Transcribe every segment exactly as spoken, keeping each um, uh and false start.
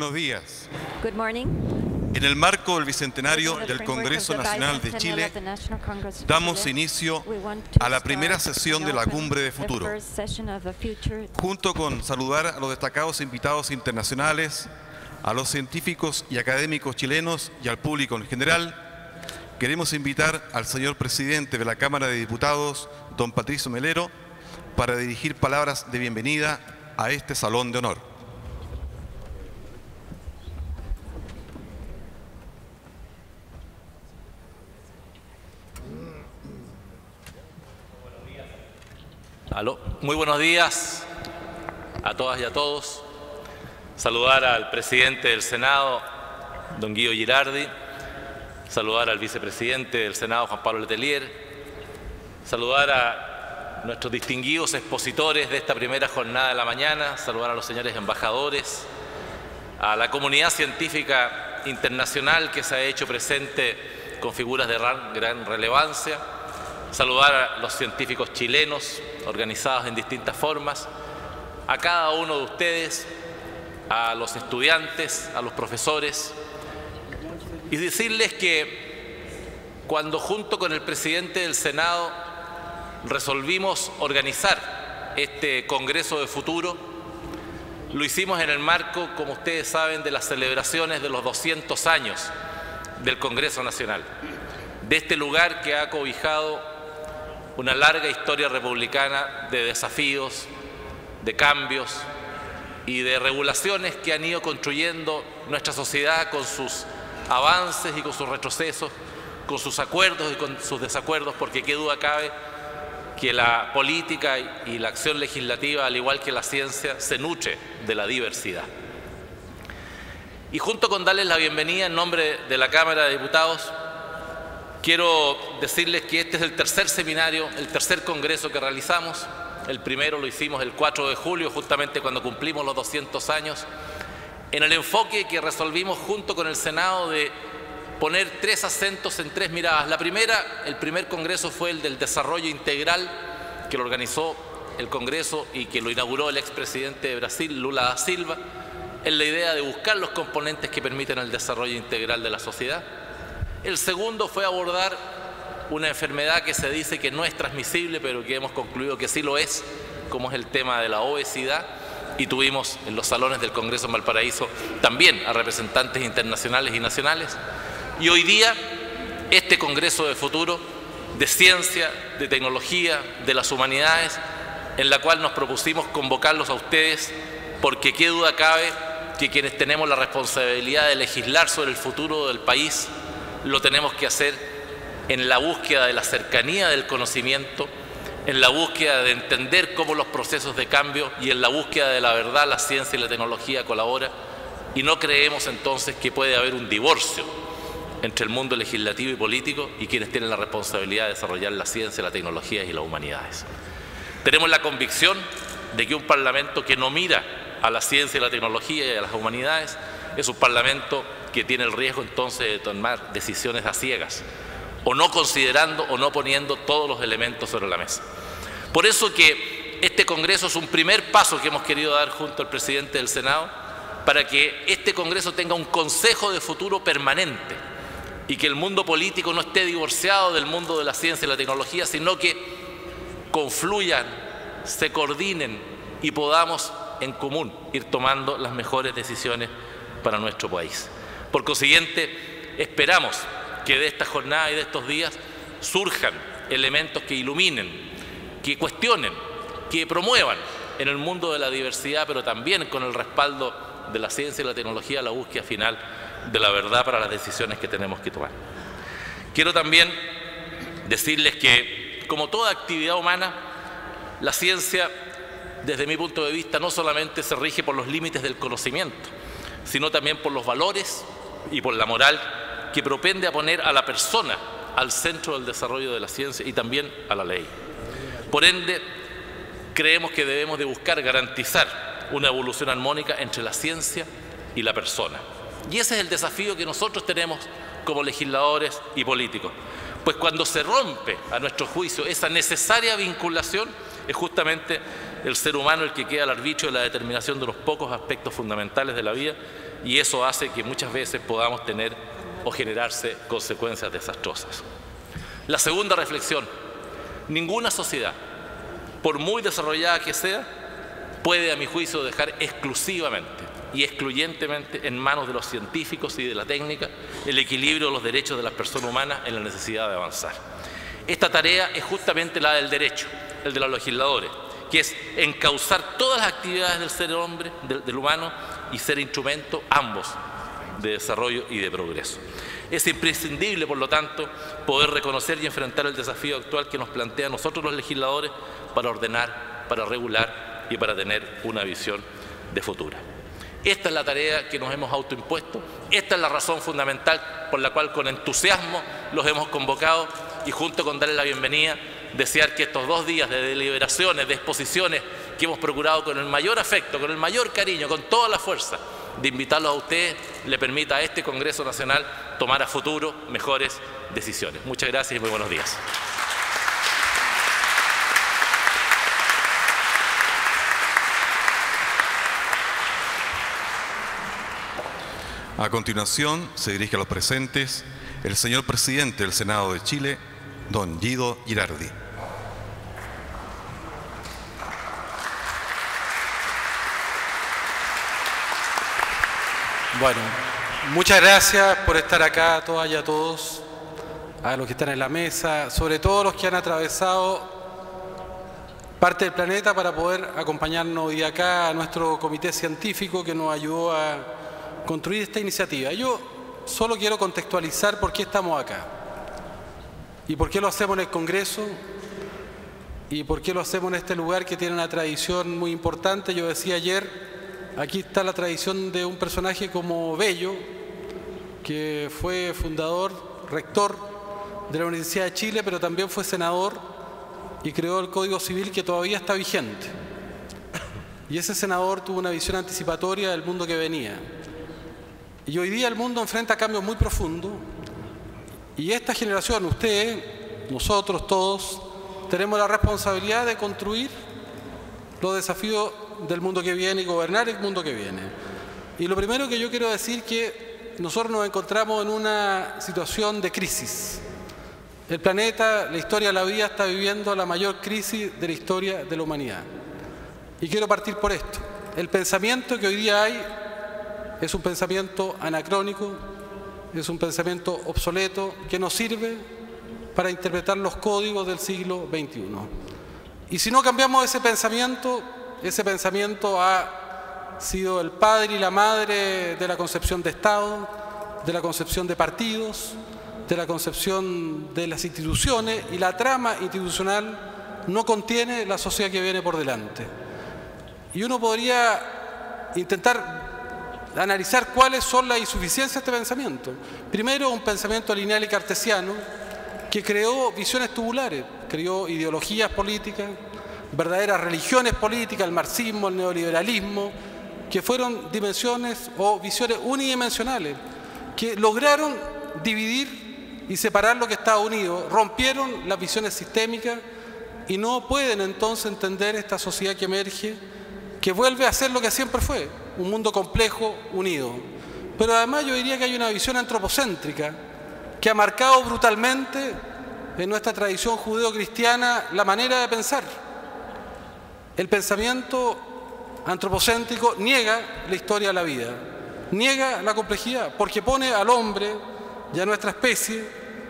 Buenos días. Good morning. En el marco del Bicentenario del Congreso Nacional de Chile, damos inicio a la primera sesión de la Cumbre de Futuro, junto con saludar a los destacados invitados internacionales, a los científicos y académicos chilenos y al público en general. Queremos invitar al señor presidente de la Cámara de Diputados, don Patricio Melero, para dirigir palabras de bienvenida a este Salón de Honor. Aló. Muy buenos días a todas y a todos. Saludar al presidente del Senado, don Guido Girardi. Saludar al vicepresidente del Senado, Juan Pablo Letelier. Saludar a nuestros distinguidos expositores de esta primera jornada de la mañana. Saludar a los señores embajadores, a la comunidad científica internacional que se ha hecho presente con figuras de gran, gran relevancia. Saludar a los científicos chilenos organizados en distintas formas, a cada uno de ustedes, a los estudiantes, a los profesores, y decirles que cuando junto con el presidente del Senado resolvimos organizar este Congreso de Futuro, lo hicimos en el marco, como ustedes saben, de las celebraciones de los doscientos años del Congreso Nacional, de este lugar que ha cobijado una larga historia republicana de desafíos, de cambios y de regulaciones que han ido construyendo nuestra sociedad con sus avances y con sus retrocesos, con sus acuerdos y con sus desacuerdos, porque qué duda cabe que la política y la acción legislativa, al igual que la ciencia, se nutre de la diversidad. Y junto con darles la bienvenida en nombre de la Cámara de Diputados, quiero decirles que este es el tercer seminario, el tercer congreso que realizamos. El primero lo hicimos el cuatro de julio, justamente cuando cumplimos los doscientos años, en el enfoque que resolvimos junto con el Senado de poner tres acentos en tres miradas. La primera, el primer congreso fue el del desarrollo integral, que lo organizó el Congreso y que lo inauguró el expresidente de Brasil, Lula da Silva, en la idea de buscar los componentes que permiten el desarrollo integral de la sociedad. El segundo fue abordar una enfermedad que se dice que no es transmisible, pero que hemos concluido que sí lo es, como es el tema de la obesidad, y tuvimos en los salones del Congreso en Valparaíso también a representantes internacionales y nacionales. Y hoy día, este Congreso de Futuro, de ciencia, de tecnología, de las humanidades, en la cual nos propusimos convocarlos a ustedes, porque qué duda cabe que quienes tenemos la responsabilidad de legislar sobre el futuro del país, lo tenemos que hacer en la búsqueda de la cercanía del conocimiento, en la búsqueda de entender cómo los procesos de cambio y en la búsqueda de la verdad, la ciencia y la tecnología colaboran, y no creemos entonces que puede haber un divorcio entre el mundo legislativo y político y quienes tienen la responsabilidad de desarrollar la ciencia, la tecnología y las humanidades. Tenemos la convicción de que un parlamento que no mira a la ciencia y la tecnología y a las humanidades es un parlamento que tiene el riesgo entonces de tomar decisiones a ciegas, o no considerando o no poniendo todos los elementos sobre la mesa. Por eso que este Congreso es un primer paso que hemos querido dar junto al presidente del Senado para que este Congreso tenga un consejo de futuro permanente y que el mundo político no esté divorciado del mundo de la ciencia y la tecnología, sino que confluyan, se coordinen y podamos en común ir tomando las mejores decisiones para nuestro país. Por consiguiente, esperamos que de esta jornada y de estos días surjan elementos que iluminen, que cuestionen, que promuevan en el mundo de la diversidad, pero también con el respaldo de la ciencia y la tecnología, la búsqueda final de la verdad para las decisiones que tenemos que tomar. Quiero también decirles que, como toda actividad humana, la ciencia, desde mi punto de vista, no solamente se rige por los límites del conocimiento, sino también por los valores y por la moral que propende a poner a la persona al centro del desarrollo de la ciencia y también a la ley. Por ende, creemos que debemos de buscar garantizar una evolución armónica entre la ciencia y la persona. Y ese es el desafío que nosotros tenemos como legisladores y políticos. Pues cuando se rompe, a nuestro juicio, esa necesaria vinculación, es justamente el ser humano el que queda al arbitrio de la determinación de los pocos aspectos fundamentales de la vida y eso hace que muchas veces podamos tener o generarse consecuencias desastrosas. La segunda reflexión: ninguna sociedad, por muy desarrollada que sea, puede, a mi juicio, dejar exclusivamente y excluyentemente en manos de los científicos y de la técnica el equilibrio de los derechos de las personas humanas en la necesidad de avanzar. Esta tarea es justamente la del derecho, el de los legisladores, que es encauzar todas las actividades del ser hombre, del, del humano, y ser instrumento ambos de desarrollo y de progreso. Es imprescindible, por lo tanto, poder reconocer y enfrentar el desafío actual que nos plantea a nosotros los legisladores para ordenar, para regular y para tener una visión de futuro. Esta es la tarea que nos hemos autoimpuesto, esta es la razón fundamental por la cual con entusiasmo los hemos convocado, y junto con darle la bienvenida, desear que estos dos días de deliberaciones, de exposiciones que hemos procurado con el mayor afecto, con el mayor cariño, con toda la fuerza de invitarlos a ustedes, le permita a este Congreso Nacional tomar a futuro mejores decisiones. Muchas gracias y muy buenos días. A continuación, se dirige a los presentes el señor presidente del Senado de Chile, don Guido Girardi. Bueno, muchas gracias por estar acá, a todas y a todos, a los que están en la mesa, sobre todo los que han atravesado parte del planeta para poder acompañarnos hoy acá, a nuestro comité científico que nos ayudó a construir esta iniciativa. Yo solo quiero contextualizar por qué estamos acá y por qué lo hacemos en el Congreso y por qué lo hacemos en este lugar que tiene una tradición muy importante. Yo decía ayer, aquí está la tradición de un personaje como Bello, que fue fundador, rector de la Universidad de Chile, pero también fue senador y creó el Código Civil, que todavía está vigente. Y ese senador tuvo una visión anticipatoria del mundo que venía. Y hoy día el mundo enfrenta cambios muy profundos, y esta generación, ustedes, nosotros todos, tenemos la responsabilidad de construir los desafíos del mundo que viene y gobernar el mundo que viene. Y lo primero que yo quiero decir es que nosotros nos encontramos en una situación de crisis. El planeta, la historia de la vida, está viviendo la mayor crisis de la historia de la humanidad. Y quiero partir por esto. El pensamiento que hoy día hay es un pensamiento anacrónico, es un pensamiento obsoleto que no sirve para interpretar los códigos del siglo veintiuno. Y si no cambiamos ese pensamiento, ese pensamiento ha sido el padre y la madre de la concepción de Estado, de la concepción de partidos, de la concepción de las instituciones, y la trama institucional no contiene la sociedad que viene por delante. Y uno podría intentar analizar cuáles son las insuficiencias de este pensamiento. Primero, un pensamiento lineal y cartesiano que creó visiones tubulares, creó ideologías políticas, verdaderas religiones políticas, el marxismo, el neoliberalismo, que fueron dimensiones o visiones unidimensionales, que lograron dividir y separar lo que estaba unido, rompieron las visiones sistémicas y no pueden entonces entender esta sociedad que emerge, que vuelve a ser lo que siempre fue, un mundo complejo, unido. Pero además yo diría que hay una visión antropocéntrica que ha marcado brutalmente en nuestra tradición judeo-cristiana la manera de pensar. El pensamiento antropocéntrico niega la historia de la vida, niega la complejidad, porque pone al hombre y a nuestra especie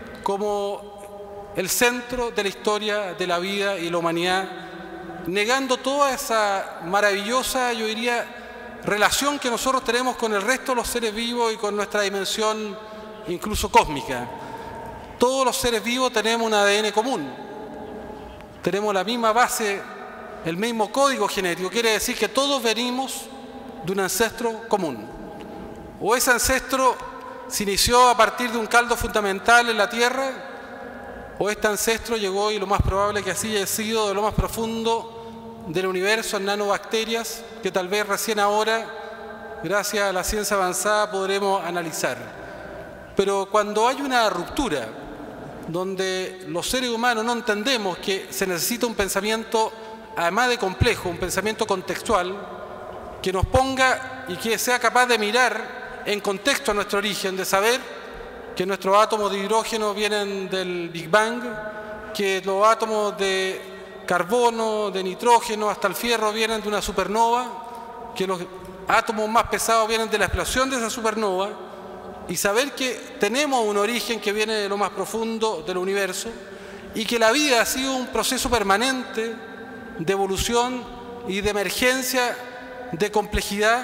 como el centro de la historia de la vida y la humanidad, negando toda esa maravillosa, yo diría, relación que nosotros tenemos con el resto de los seres vivos y con nuestra dimensión incluso cósmica. Todos los seres vivos tenemos un A D N común, tenemos la misma base, el mismo código genético. Quiere decir que todos venimos de un ancestro común, o ese ancestro se inició a partir de un caldo fundamental en la tierra, o este ancestro llegó, y lo más probable que así haya sido, de lo más profundo del universo, en nanobacterias, que tal vez recién ahora, gracias a la ciencia avanzada, podremos analizar. Pero cuando hay una ruptura, donde los seres humanos no entendemos que se necesita un pensamiento, además de complejo, un pensamiento contextual, que nos ponga y que sea capaz de mirar en contexto a nuestro origen, de saber que nuestros átomos de hidrógeno vienen del Big Bang, que los átomos de carbono, de nitrógeno, hasta el fierro vienen de una supernova, que los átomos más pesados vienen de la explosión de esa supernova, y saber que tenemos un origen que viene de lo más profundo del universo, y que la vida ha sido un proceso permanente de evolución y de emergencia de complejidad,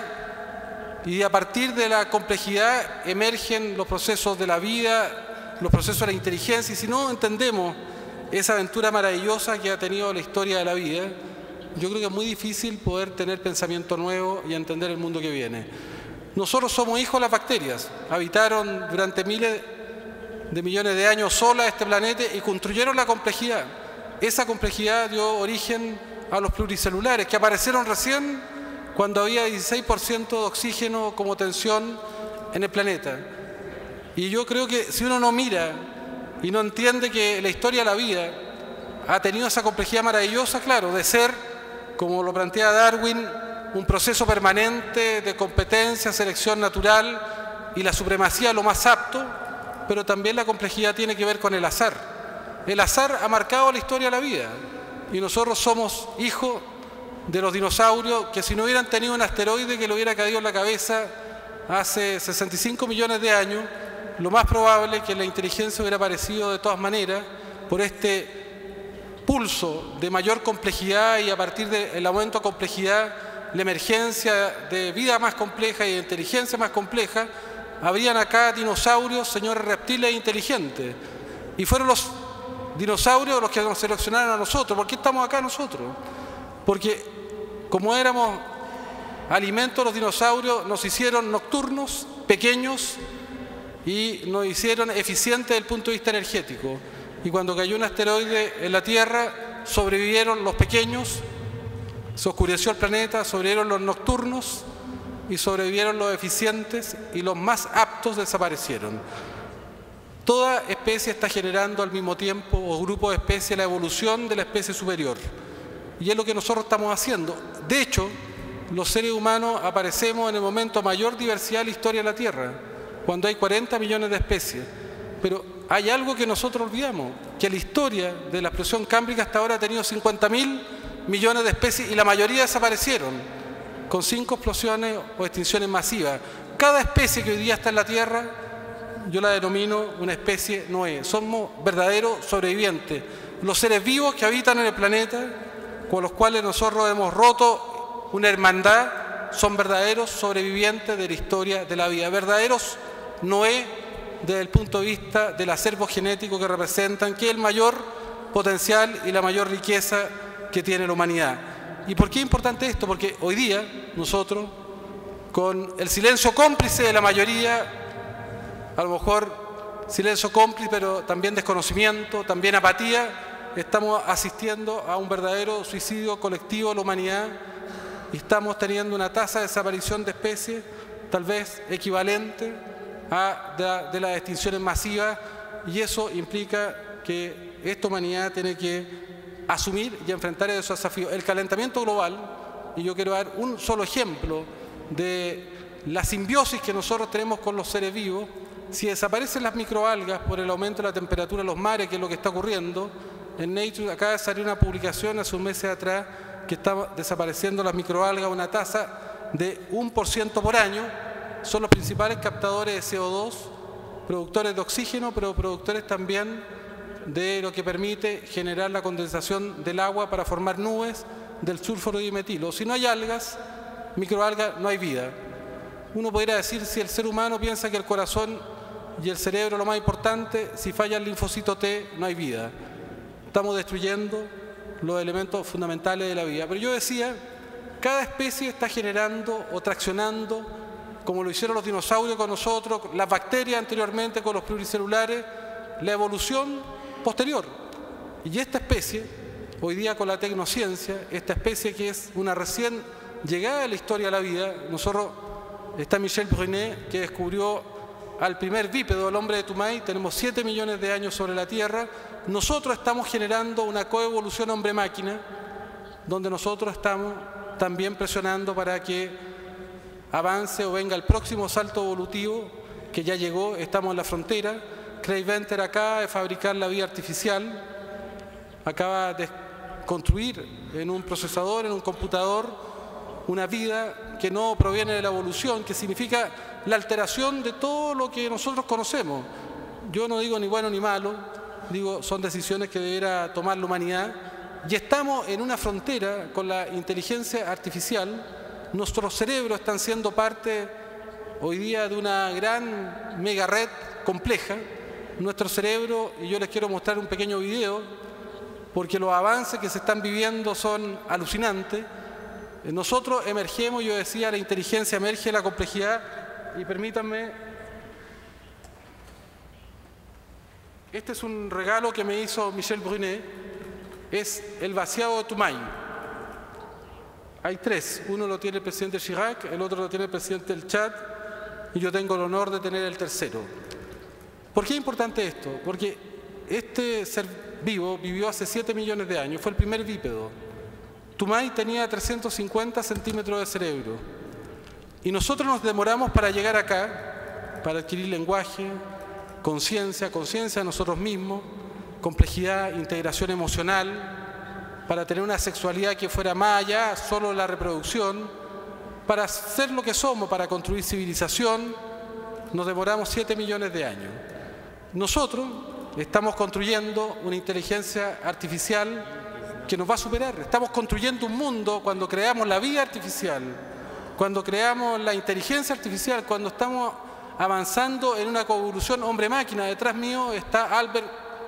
y a partir de la complejidad emergen los procesos de la vida, los procesos de la inteligencia, y si no entendemos esa aventura maravillosa que ha tenido la historia de la vida, yo creo que es muy difícil poder tener pensamiento nuevo y entender el mundo que viene. Nosotros somos hijos de las bacterias, habitaron durante miles de millones de años solas este planeta y construyeron la complejidad. Esa complejidad dio origen a los pluricelulares, que aparecieron recién cuando había dieciséis por ciento de oxígeno como tensión en el planeta. Y yo creo que si uno no mira y no entiende que la historia de la vida ha tenido esa complejidad maravillosa, claro, de ser, como lo plantea Darwin, un proceso permanente de competencia, selección natural y la supremacía lo más apto, pero también la complejidad tiene que ver con el azar. El azar ha marcado la historia de la vida y nosotros somos hijos de los dinosaurios que si no hubieran tenido un asteroide que le hubiera caído en la cabeza hace sesenta y cinco millones de años, lo más probable es que la inteligencia hubiera aparecido de todas maneras por este pulso de mayor complejidad y a partir del aumento de complejidad, la emergencia de vida más compleja y de inteligencia más compleja, habrían acá dinosaurios, señores reptiles inteligentes. Y fueron los dinosaurios los que nos seleccionaron a nosotros. ¿Por qué estamos acá nosotros? Porque como éramos alimentos, los dinosaurios nos hicieron nocturnos, pequeños, y nos hicieron eficientes desde el punto de vista energético. Y cuando cayó un asteroide en la Tierra, sobrevivieron los pequeños, se oscureció el planeta, sobrevivieron los nocturnos y sobrevivieron los eficientes, y los más aptos desaparecieron. Toda especie está generando al mismo tiempo, o grupo de especies, la evolución de la especie superior. Y es lo que nosotros estamos haciendo. De hecho, los seres humanos aparecemos en el momento de mayor diversidad de la historia de la Tierra, cuando hay cuarenta millones de especies. Pero hay algo que nosotros olvidamos, que la historia de la explosión cámbrica hasta ahora ha tenido cincuenta mil millones de especies y la mayoría desaparecieron con cinco explosiones o extinciones masivas. Cada especie que hoy día está en la Tierra, yo la denomino una especie Noé. Somos verdaderos sobrevivientes. Los seres vivos que habitan en el planeta, con los cuales nosotros hemos roto una hermandad, son verdaderos sobrevivientes de la historia de la vida, verdaderos Noé desde el punto de vista del acervo genético que representan, que es el mayor potencial y la mayor riqueza que tiene la humanidad. ¿Y por qué es importante esto? Porque hoy día nosotros, con el silencio cómplice de la mayoría, a lo mejor silencio cómplice, pero también desconocimiento, también apatía, estamos asistiendo a un verdadero suicidio colectivo de la humanidad y estamos teniendo una tasa de desaparición de especies tal vez equivalente a de, de las extinciones masivas, y eso implica que esta humanidad tiene que asumir y enfrentar esos desafíos. El calentamiento global, y yo quiero dar un solo ejemplo de la simbiosis que nosotros tenemos con los seres vivos. Si desaparecen las microalgas por el aumento de la temperatura de los mares, que es lo que está ocurriendo, en Nature acaba de salir una publicación hace un mes atrás que está desapareciendo las microalgas a una tasa de un por ciento por año. Son los principales captadores de C O dos, productores de oxígeno, pero productores también de lo que permite generar la condensación del agua para formar nubes del sulfuro dimetilo. Si no hay algas, microalgas, no hay vida. Uno podría decir, si el ser humano piensa que el corazón y el cerebro es lo más importante, si falla el linfocito T, no hay vida. Estamos destruyendo los elementos fundamentales de la vida. Pero yo decía, cada especie está generando o traccionando, como lo hicieron los dinosaurios con nosotros, las bacterias anteriormente con los pluricelulares, la evolución posterior. Y esta especie, hoy día con la tecnociencia, esta especie que es una recién llegada a la historia de la vida, nosotros, está Michel Brunet, que descubrió al primer bípedo, el hombre de Tumay, tenemos siete millones de años sobre la Tierra, nosotros estamos generando una coevolución hombre-máquina, donde nosotros estamos también presionando para que avance o venga el próximo salto evolutivo que ya llegó, estamos en la frontera. Cray Venter acaba de fabricar la vida artificial, acaba de construir en un procesador, en un computador, una vida que no proviene de la evolución, que significa la alteración de todo lo que nosotros conocemos. Yo no digo ni bueno ni malo, digo, son decisiones que deberá tomar la humanidad. Y estamos en una frontera con la inteligencia artificial. Nuestros cerebros están siendo parte hoy día de una gran mega red compleja. Nuestro cerebro, y yo les quiero mostrar un pequeño video, porque los avances que se están viviendo son alucinantes. Nosotros emergemos, yo decía, la inteligencia emerge de la complejidad, y permítanme, este es un regalo que me hizo Michel Brunet, es el vaciado de Toumaï. Hay tres, uno lo tiene el presidente Chirac, el otro lo tiene el presidente del Chad, y yo tengo el honor de tener el tercero. ¿Por qué es importante esto? Porque este ser vivo vivió hace siete millones de años, fue el primer bípedo. Toumaï tenía trescientos cincuenta centímetros de cerebro. Y nosotros nos demoramos para llegar acá, para adquirir lenguaje, conciencia, conciencia de nosotros mismos, complejidad, integración emocional, para tener una sexualidad que fuera más allá, solo la reproducción, para ser lo que somos, para construir civilización, nos demoramos siete millones de años. Nosotros estamos construyendo una inteligencia artificial que nos va a superar. Estamos construyendo un mundo cuando creamos la vida artificial, cuando creamos la inteligencia artificial, cuando estamos avanzando en una coevolución hombre-máquina. Detrás mío está Albert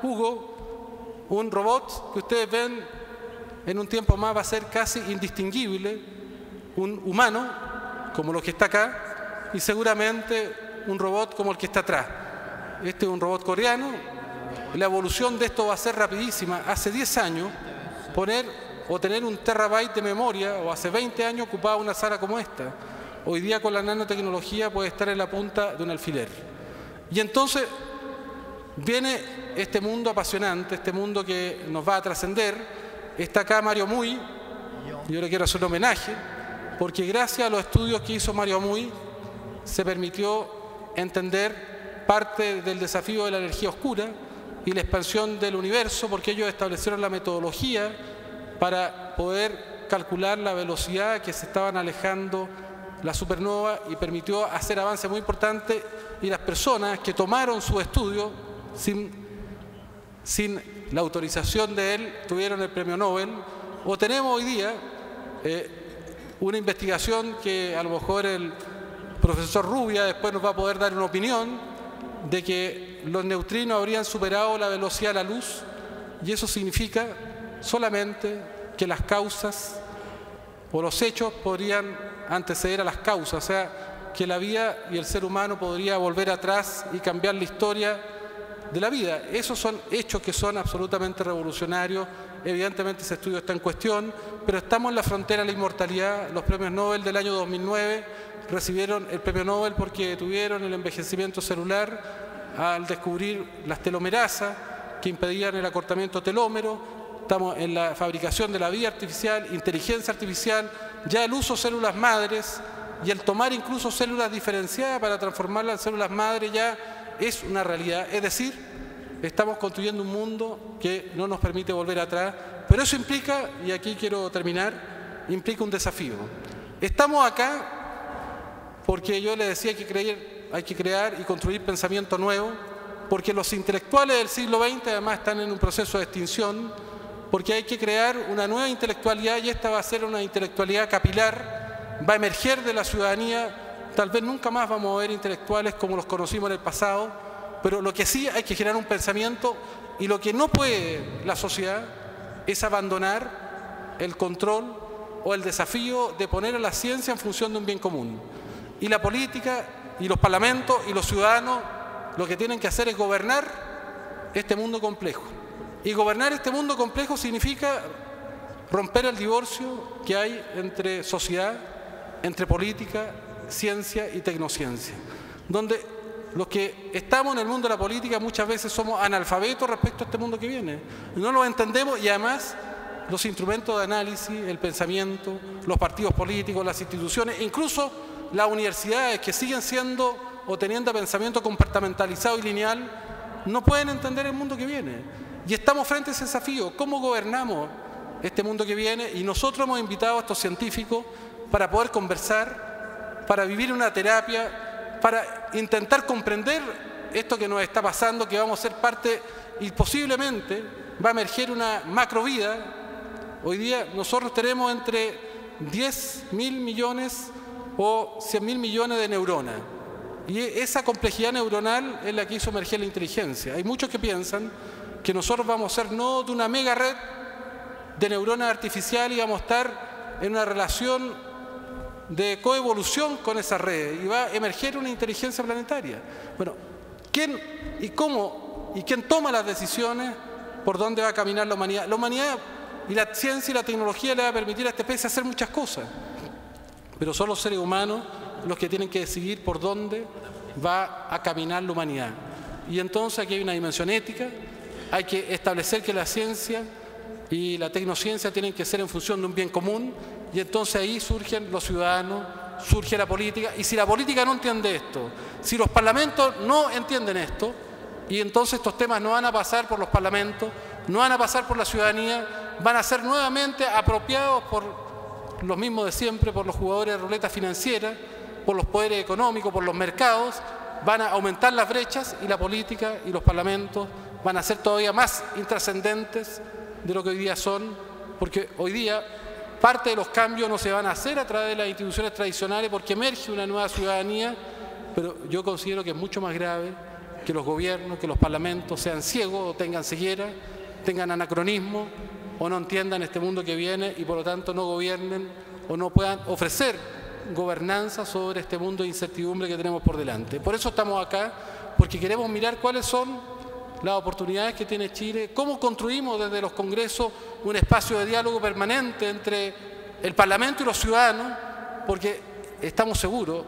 Hugo, un robot que ustedes ven en un tiempo más va a ser casi indistinguible, un humano como los que está acá y seguramente un robot como el que está atrás. Este es un robot coreano. La evolución de esto va a ser rapidísima. Hace diez años poner o tener un terabyte de memoria, o hace veinte años ocupaba una sala como esta. Hoy día con la nanotecnología puede estar en la punta de un alfiler. Y entonces viene este mundo apasionante, este mundo que nos va a trascender. Está acá Mario Muy, yo le quiero hacer un homenaje, porque gracias a los estudios que hizo Mario Muy se permitió entender parte del desafío de la energía oscura y la expansión del universo, porque ellos establecieron la metodología para poder calcular la velocidad que se estaban alejando la supernova y permitió hacer avances muy importantes, y las personas que tomaron su estudio sin, sin la autorización de él tuvieron el premio Nobel. O tenemos hoy día eh, una investigación que a lo mejor el profesor Rubia después nos va a poder dar una opinión de que los neutrinos habrían superado la velocidad de la luz, y eso significa solamente que las causas o los hechos podrían anteceder a las causas, o sea, que la vida y el ser humano podría volver atrás y cambiar la historia de la vida. Esos son hechos que son absolutamente revolucionarios. Evidentemente ese estudio está en cuestión, pero estamos en la frontera de la inmortalidad. Los premios Nobel del año dos mil nueve recibieron el premio Nobel porque detuvieron el envejecimiento celular al descubrir las telomerasas que impedían el acortamiento telómero. Estamos en la fabricación de la vida artificial, inteligencia artificial, ya el uso de células madres y el tomar incluso células diferenciadas para transformarlas en células madres ya es una realidad. Es decir, estamos construyendo un mundo que no nos permite volver atrás, pero eso implica, y aquí quiero terminar, implica un desafío. Estamos acá porque yo les decía que creer, hay que crear y construir pensamiento nuevo, porque los intelectuales del siglo veinte además están en un proceso de extinción, porque hay que crear una nueva intelectualidad, y esta va a ser una intelectualidad capilar, va a emerger de la ciudadanía. Tal vez nunca más vamos a ver intelectuales como los conocimos en el pasado, pero lo que sí hay que generar un pensamiento, y lo que no puede la sociedad es abandonar el control o el desafío de poner a la ciencia en función de un bien común. Y la política y los parlamentos y los ciudadanos lo que tienen que hacer es gobernar este mundo complejo. Y gobernar este mundo complejo significa romper el divorcio que hay entre sociedad, entre política, ciencia y tecnociencia, donde los que estamos en el mundo de la política muchas veces somos analfabetos respecto a este mundo que viene. No lo entendemos, y además los instrumentos de análisis, el pensamiento, los partidos políticos, las instituciones, incluso las universidades, que siguen siendo o teniendo pensamiento compartimentalizado y lineal, no pueden entender el mundo que viene. Y estamos frente a ese desafío. ¿Cómo gobernamos este mundo que viene? Y nosotros hemos invitado a estos científicos para poder conversar, para vivir una terapia, para intentar comprender esto que nos está pasando, que vamos a ser parte y posiblemente va a emerger una macrovida. Hoy día nosotros tenemos entre diez mil millones o cien mil millones de neuronas. Y esa complejidad neuronal es la que hizo emerger la inteligencia. Hay muchos que piensan que nosotros vamos a ser no de una mega red de neuronas artificiales y vamos a estar en una relación de coevolución con esa red y va a emerger una inteligencia planetaria. Bueno, ¿quién y cómo y quién toma las decisiones por dónde va a caminar la humanidad? La humanidad y la ciencia y la tecnología le va a permitir a esta especie hacer muchas cosas, pero son los seres humanos los que tienen que decidir por dónde va a caminar la humanidad. Y entonces aquí hay una dimensión ética, hay que establecer que la ciencia y la tecnociencia tienen que ser en función de un bien común, y entonces ahí surgen los ciudadanos, surge la política, y si la política no entiende esto, si los parlamentos no entienden esto, y entonces estos temas no van a pasar por los parlamentos, no van a pasar por la ciudadanía, van a ser nuevamente apropiados por los mismos de siempre, por los jugadores de ruleta financiera, por los poderes económicos, por los mercados, van a aumentar las brechas y la política y los parlamentos van a ser todavía más intrascendentes de lo que hoy día son, porque hoy día parte de los cambios no se van a hacer a través de las instituciones tradicionales porque emerge una nueva ciudadanía, pero yo considero que es mucho más grave que los gobiernos, que los parlamentos sean ciegos o tengan ceguera, tengan anacronismo o no entiendan este mundo que viene y por lo tanto no gobiernen o no puedan ofrecer gobernanza sobre este mundo de incertidumbre que tenemos por delante. Por eso estamos acá, porque queremos mirar cuáles son las oportunidades que tiene Chile, cómo construimos desde los congresos un espacio de diálogo permanente entre el Parlamento y los ciudadanos, porque estamos seguros,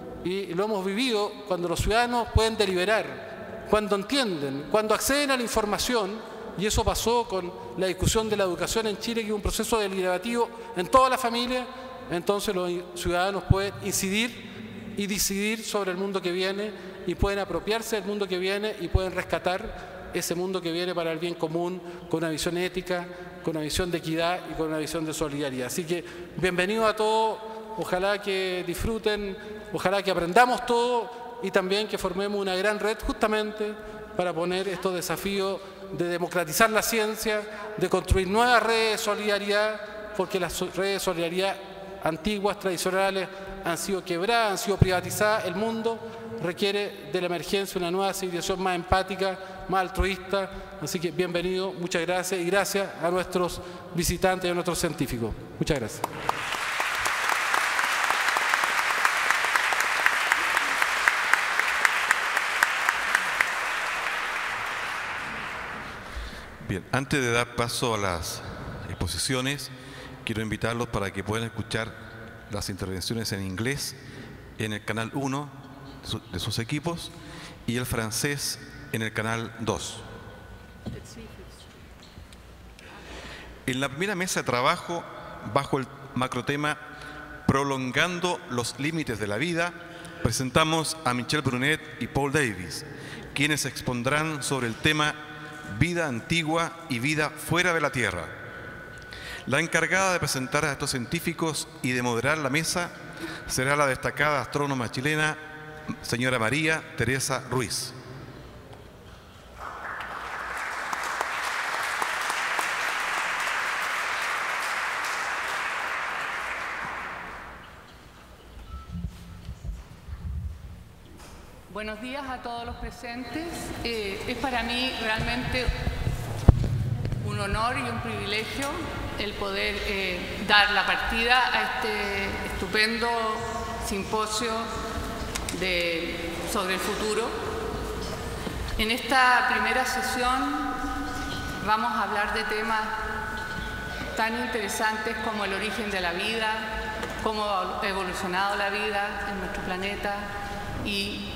y lo hemos vivido, cuando los ciudadanos pueden deliberar, cuando entienden, cuando acceden a la información, y eso pasó con la discusión de la educación en Chile, que es un proceso deliberativo en toda la familia, entonces los ciudadanos pueden incidir y decidir sobre el mundo que viene y pueden apropiarse del mundo que viene y pueden rescatar ese mundo que viene para el bien común con una visión ética, con una visión de equidad y con una visión de solidaridad. Así que bienvenido a todos, ojalá que disfruten, ojalá que aprendamos todo y también que formemos una gran red justamente para poner estos desafíos de democratizar la ciencia, de construir nuevas redes de solidaridad, porque las redes de solidaridad antiguas, tradicionales, han sido quebradas, han sido privatizadas. El mundo requiere de la emergencia de una nueva civilización más empática, más altruista. Así que bienvenido, muchas gracias y gracias a nuestros visitantes y a nuestros científicos. Muchas gracias. Bien, antes de dar paso a las exposiciones, quiero invitarlos para que puedan escuchar las intervenciones en inglés en el canal uno de sus equipos y el francés en el canal dos. En la primera mesa de trabajo, bajo el macrotema Prolongando los límites de la vida, presentamos a Michel Brunet y Paul Davies, quienes expondrán sobre el tema Vida antigua y vida fuera de la Tierra. La encargada de presentar a estos científicos y de moderar la mesa será la destacada astrónoma chilena, señora María Teresa Ruiz. Buenos días a todos los presentes. Eh, es para mí realmente un honor y un privilegio el poder eh, dar la partida a este estupendo simposio de, sobre el futuro. En esta primera sesión vamos a hablar de temas tan interesantes como el origen de la vida, cómo ha evolucionado la vida en nuestro planeta y, y la búsqueda ahora de vida en otros mundos. Eh,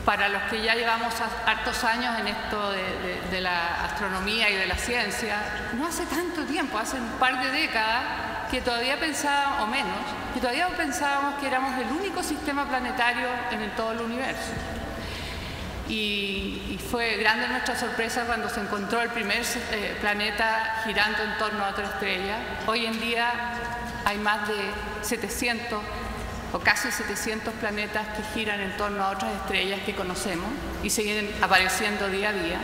para los que ya llevamos hartos años en esto de, de, de la astronomía y de la ciencia, no hace tanto tiempo, hace un par de décadas, que todavía pensábamos, o menos, que todavía pensábamos que éramos el único sistema planetario en el, todo el universo. Y, y fue grande nuestra sorpresa cuando se encontró el primer eh, planeta girando en torno a otra estrella. Hoy en día hay más de setecientos o casi setecientos planetas que giran en torno a otras estrellas que conocemos y siguen apareciendo día a día.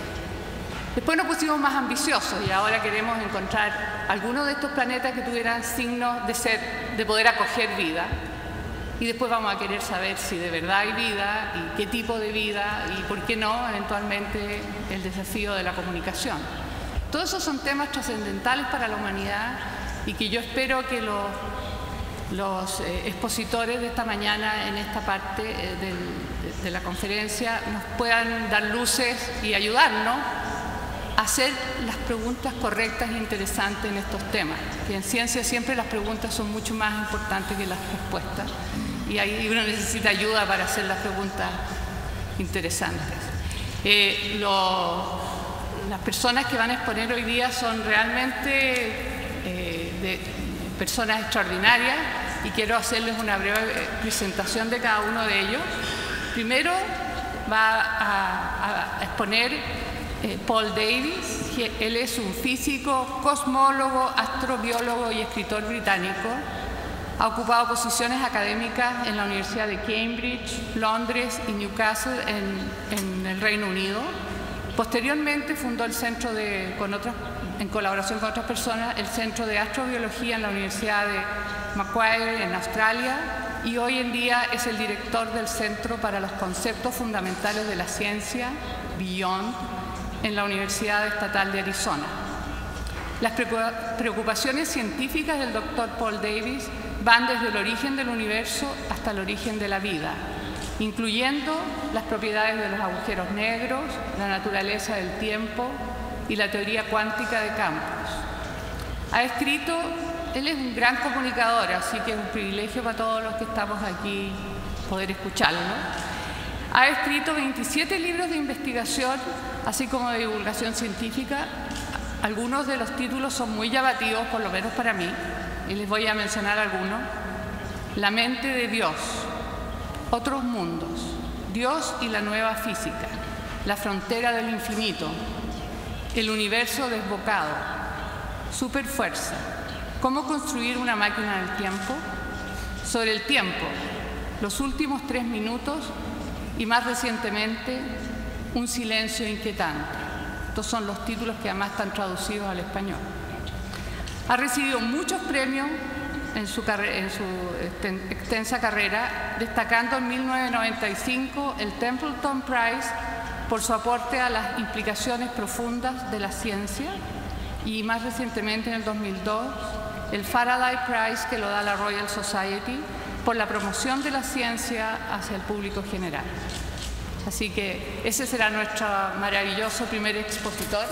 Después nos pusimos más ambiciosos y ahora queremos encontrar algunos de estos planetas que tuvieran signos de ser, de poder acoger vida. Y después vamos a querer saber si de verdad hay vida y qué tipo de vida y por qué no, eventualmente, el desafío de la comunicación. Todos esos son temas trascendentales para la humanidad y que yo espero que los, los eh, expositores de esta mañana en esta parte eh, del, de, de la conferencia nos puedan dar luces y ayudarnos a hacer las preguntas correctas e interesantes en estos temas. Que en ciencia siempre las preguntas son mucho más importantes que las respuestas. Y ahí uno necesita ayuda para hacer las preguntas interesantes. Eh, lo, las personas que van a exponer hoy día son realmente eh, de, personas extraordinarias y quiero hacerles una breve presentación de cada uno de ellos. Primero va a, a exponer eh, Paul Davies. Él es un físico, cosmólogo, astrobiólogo y escritor británico. Ha ocupado posiciones académicas en la Universidad de Cambridge, Londres y Newcastle en, en el Reino Unido. Posteriormente fundó el centro de, con otras, en colaboración con otras personas, el Centro de Astrobiología en la Universidad de Macquarie en Australia y hoy en día es el director del Centro para los Conceptos Fundamentales de la Ciencia, Beyond, en la Universidad Estatal de Arizona. Las preocupaciones científicas del doctor Paul Davies van desde el origen del universo hasta el origen de la vida, incluyendo las propiedades de los agujeros negros, la naturaleza del tiempo y la teoría cuántica de campos. Ha escrito, él es un gran comunicador, así que es un privilegio para todos los que estamos aquí poder escucharlo. Ha escrito veintisiete libros de investigación, así como de divulgación científica. Algunos de los títulos son muy llamativos, por lo menos para mí, y les voy a mencionar algunos. La mente de Dios, Otros mundos, Dios y la nueva física, La frontera del infinito, El universo desbocado, Superfuerza, Cómo construir una máquina del tiempo, Sobre el tiempo, Los últimos tres minutos y más recientemente, Un silencio inquietante. Estos son los títulos que además están traducidos al español. Ha recibido muchos premios en su, en su extensa carrera, destacando en mil novecientos noventa y cinco el Templeton Prize por su aporte a las implicaciones profundas de la ciencia y más recientemente en el dos mil dos el Faraday Prize que lo da la Royal Society por la promoción de la ciencia hacia el público general. Así que ese será nuestro maravilloso primer expositor.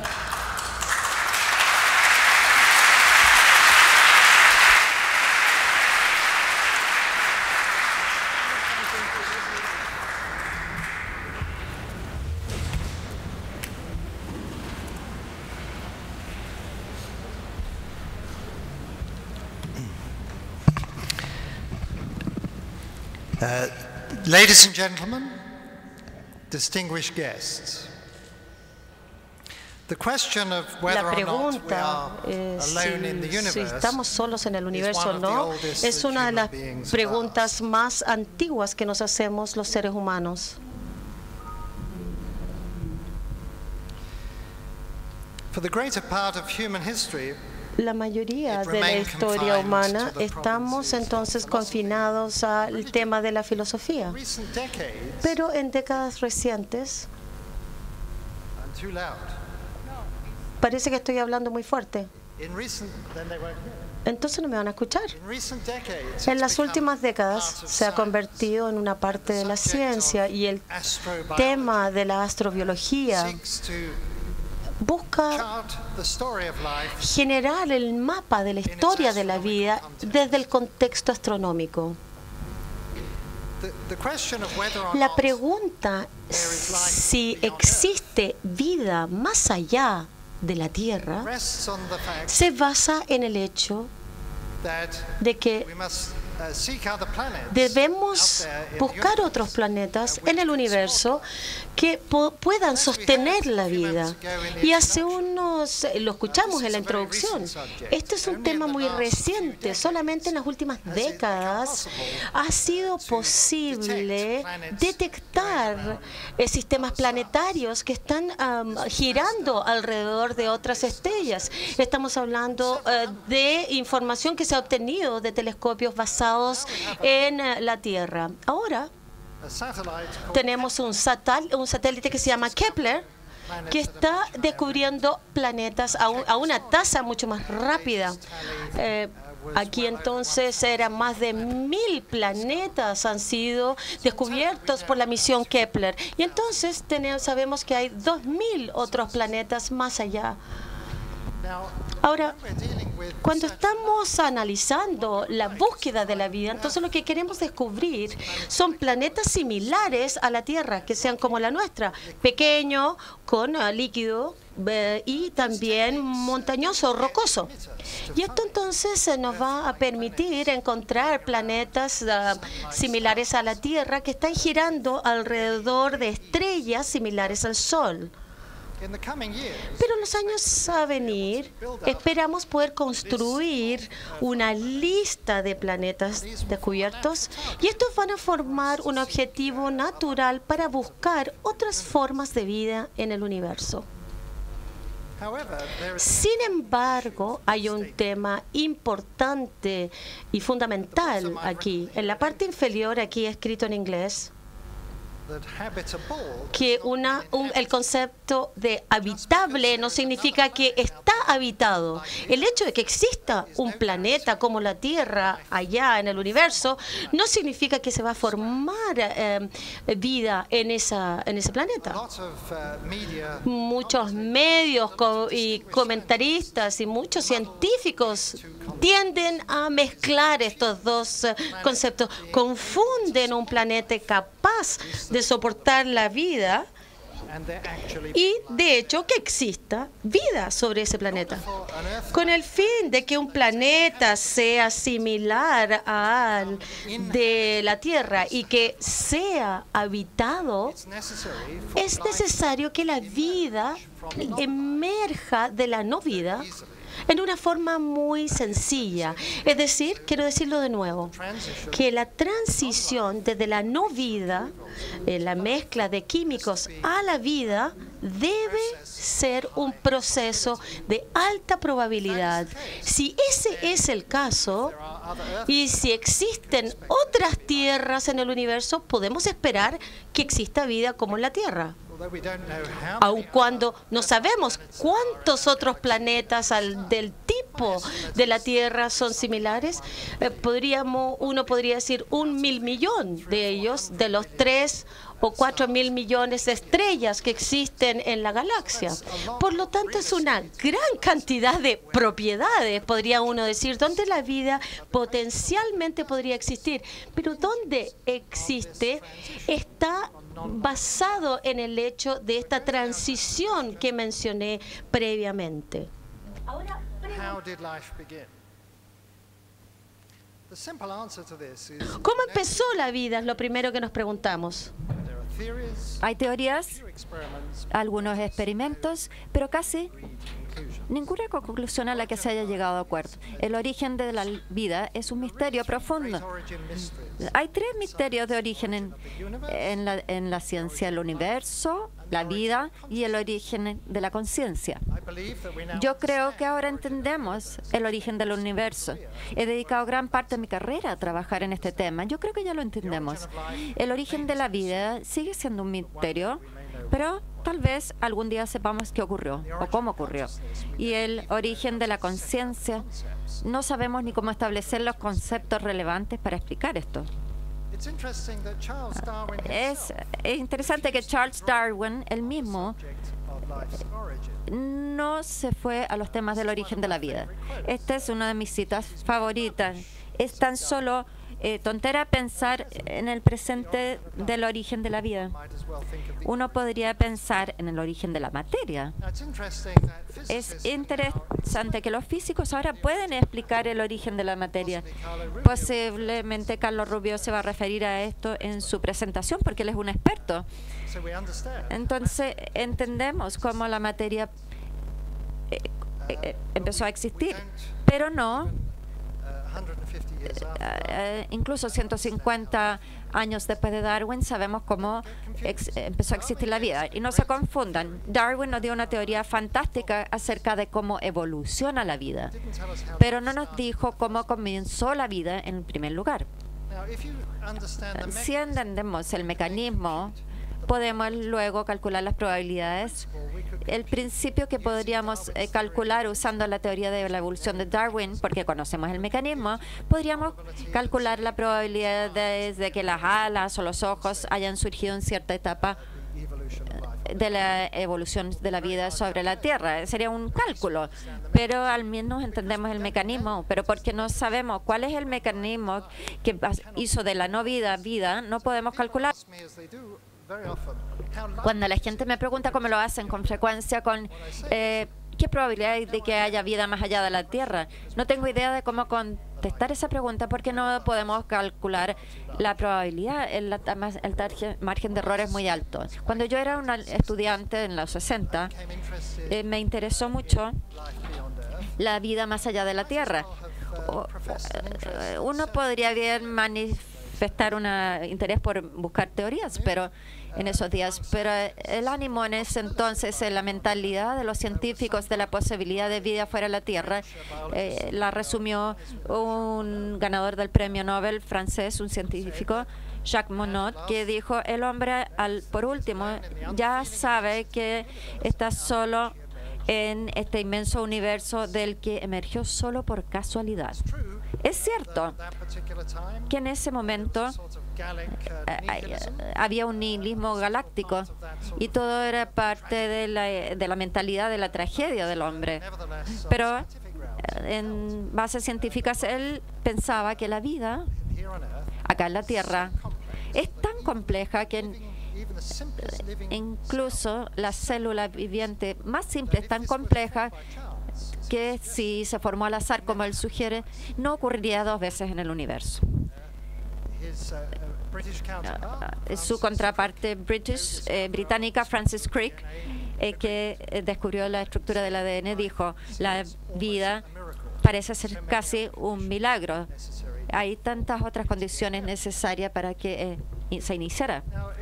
Uh, ladies and gentlemen, distinguished guests, the question of whether La or not we pregunta are eh, alone in the si, si universe estamos solos en el is universo one o of the no oldest es that una de las human beings have preguntas asked. más antiguas que nos hacemos los seres humanos. For the greater part of human history, La mayoría de la historia humana estamos entonces confinados al tema de la filosofía. recent decades, Pero en décadas recientes, I'm too loud. parece que estoy hablando muy fuerte. In recent, then they won't hear. Entonces no me van a escuchar. In recent decades, En it's las become últimas décadas part of se ha science. convertido en una parte de la subject of ciencia y el astrobiology tema de la astrobiología seeks to busca chart the story of life generar el mapa de la historia de la vida desde el contexto astronómico. La pregunta si existe vida más allá de la Tierra se basa en el hecho de que debemos buscar otros planetas en el universo que puedan sostener la vida. Y hace unos, lo escuchamos en la introducción, este es un tema muy reciente. Solamente en las últimas décadas ha sido posible detectar eh, sistemas planetarios que están um, girando alrededor de otras estrellas. Estamos hablando uh, de información que se ha obtenido de telescopios basados en uh, la Tierra. Ahora tenemos un, satel un satélite que se llama Kepler, que está descubriendo planetas a, un, a una tasa mucho más rápida. Eh, aquí entonces eran más de mil planetas han sido descubiertos por la misión Kepler. Y entonces tenemos, sabemos que hay dos mil otros planetas más allá. Ahora, cuando estamos analizando la búsqueda de la vida, entonces lo que queremos descubrir son planetas similares a la Tierra, que sean como la nuestra, pequeño, con uh, líquido eh, y también montañoso, rocoso. Y esto entonces eh, nos va a permitir encontrar planetas uh, similares a la Tierra que están girando alrededor de estrellas similares al Sol. Pero en los años a venir esperamos poder construir una lista de planetas descubiertos y estos van a formar un objetivo natural para buscar otras formas de vida en el universo. Sin embargo, hay un tema importante y fundamental aquí. En la parte inferior, aquí escrito en inglés, que una, un, el concepto de habitable no significa que está habitado. El hecho de que exista un planeta como la Tierra allá en el universo no significa que se va a formar eh, vida en, esa, en ese planeta. Muchos medios co y comentaristas y muchos científicos tienden a mezclar estos dos uh, conceptos, confunden un planeta capaz de soportar la vida y, de hecho, que exista vida sobre ese planeta. Con el fin de que un planeta sea similar al de la Tierra y que sea habitado, es necesario que la vida emerja de la no vida en una forma muy sencilla. Es decir, quiero decirlo de nuevo, que la transición desde la no vida, eh, la mezcla de químicos a la vida, debe ser un proceso de alta probabilidad. Si ese es el caso, y si existen otras tierras en el universo, podemos esperar que exista vida como en la Tierra. Aun cuando no sabemos cuántos otros planetas al, del tipo de la Tierra son similares, eh, podríamos, uno podría decir un mil millón de ellos, de los tres o cuatro mil millones de estrellas que existen en la galaxia. Por lo tanto, es una gran cantidad de propiedades, podría uno decir, donde la vida potencialmente podría existir. Pero donde existe está basado en el hecho de esta transición que mencioné previamente. Ahora, ¿cómo empezó la vida? Es lo primero que nos preguntamos. Hay teorías, algunos experimentos, pero casi ninguna conclusión a la que se haya llegado de acuerdo. El origen de la vida es un misterio profundo. Hay tres misterios de origen en, en, la, en la ciencia: el universo, la vida y el origen de la conciencia. Yo creo que ahora entendemos el origen del universo. He dedicado gran parte de mi carrera a trabajar en este tema. Yo creo que ya lo entendemos. El origen de la vida sigue siendo un misterio, pero tal vez algún día sepamos qué ocurrió o cómo ocurrió. Y el origen de la conciencia, no sabemos ni cómo establecer los conceptos relevantes para explicar esto. Es, es interesante que Charles Darwin, él mismo, no se fue a los temas del origen de la vida. Esta es una de mis citas favoritas. Es tan solo eh, tontera pensar en el presente del origen de la vida. Uno podría pensar en el origen de la materia. Es interesante que los físicos ahora pueden explicar el origen de la materia. Posiblemente Carlos Rubio se va a referir a esto en su presentación porque él es un experto. Entonces entendemos cómo la materia eh, eh, empezó a existir, pero no eh, incluso ciento cincuenta años después de Darwin sabemos cómo ex empezó a existir la vida. Y no se confundan, Darwin nos dio una teoría fantástica acerca de cómo evoluciona la vida, pero no nos dijo cómo comenzó la vida en primer lugar. Si entendemos el mecanismo, podemos luego calcular las probabilidades. El principio que podríamos eh, calcular usando la teoría de la evolución de Darwin, porque conocemos el mecanismo, podríamos calcular la probabilidad de, de que las alas o los ojos hayan surgido en cierta etapa de la evolución de la vida sobre la Tierra. Sería un cálculo, pero al menos entendemos el mecanismo. Pero porque no sabemos cuál es el mecanismo que hizo de la no vida vida, no podemos calcular. Cuando la gente me pregunta cómo lo hacen con frecuencia, con eh, qué probabilidad hay de que haya vida más allá de la Tierra, no tengo idea de cómo contestar esa pregunta porque no podemos calcular la probabilidad. El, el margen de error es muy alto. Cuando yo era una estudiante en los sesenta, eh, me interesó mucho la vida más allá de la Tierra. O, eh, uno podría bien manifestar un interés por buscar teorías, pero en esos días, pero el ánimo en ese entonces, la mentalidad de los científicos de la posibilidad de vida fuera de la Tierra, eh, la resumió un ganador del premio Nobel francés, un científico, Jacques Monod, que dijo: el hombre, al, por último, ya sabe que está solo en este inmenso universo del que emergió solo por casualidad. Es cierto que en ese momento eh, había un nihilismo galáctico y todo era parte de la, de la mentalidad de la tragedia del hombre. Pero en bases científicas él pensaba que la vida acá en la Tierra es tan compleja que incluso la célula viviente más simple es tan compleja que si se formó al azar, como él sugiere, no ocurriría dos veces en el universo. Uh, su contraparte british, eh, británica, Francis Crick, eh, que descubrió la estructura del A D N, dijo: la vida parece ser casi un milagro. Hay tantas otras condiciones necesarias para que eh, se iniciara.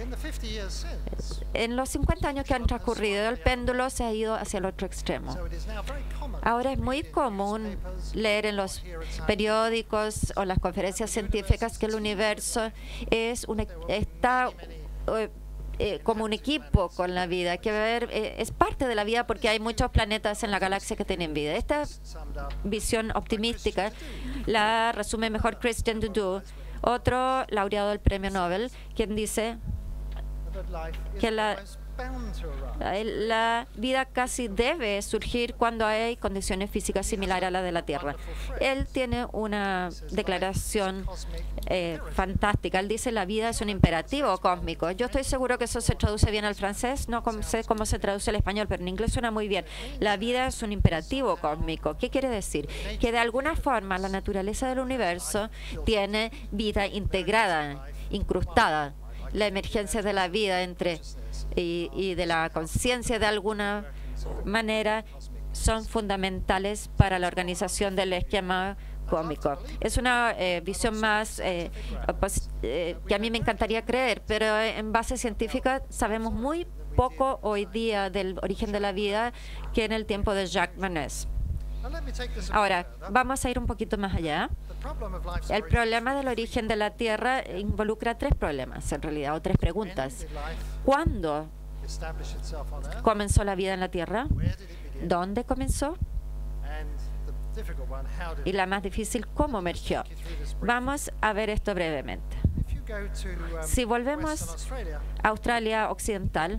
En los cincuenta años que han transcurrido, el péndulo se ha ido hacia el otro extremo. Ahora es muy común leer en los periódicos o las conferencias científicas que el universo es un, está eh, eh, como un equipo con la vida, que ver, eh, es parte de la vida porque hay muchos planetas en la galaxia que tienen vida. Esta visión optimística la resume mejor Christian Dudu, otro laureado del premio Nobel, quien dice que la, la vida casi debe surgir cuando hay condiciones físicas similares a las de la Tierra. Él tiene una declaración eh, fantástica. Él dice: la vida es un imperativo cósmico. Yo estoy seguro que eso se traduce bien al francés, no sé cómo se traduce al español, pero en inglés suena muy bien. La vida es un imperativo cósmico. ¿Qué quiere decir? Que de alguna forma la naturaleza del universo tiene vida integrada, incrustada. La emergencia de la vida entre y, y de la conciencia de alguna manera son fundamentales para la organización del esquema cósmico. Es una eh, visión más eh, pues, eh, que a mí me encantaría creer, pero en base científica sabemos muy poco hoy día del origen de la vida que en el tiempo de Jacques Monod. Ahora, vamos a ir un poquito más allá. El problema del origen de la Tierra involucra tres problemas, en realidad, o tres preguntas. ¿Cuándo comenzó la vida en la Tierra? ¿Dónde comenzó? Y la más difícil, ¿cómo emergió? Vamos a ver esto brevemente. Si volvemos a Australia Occidental,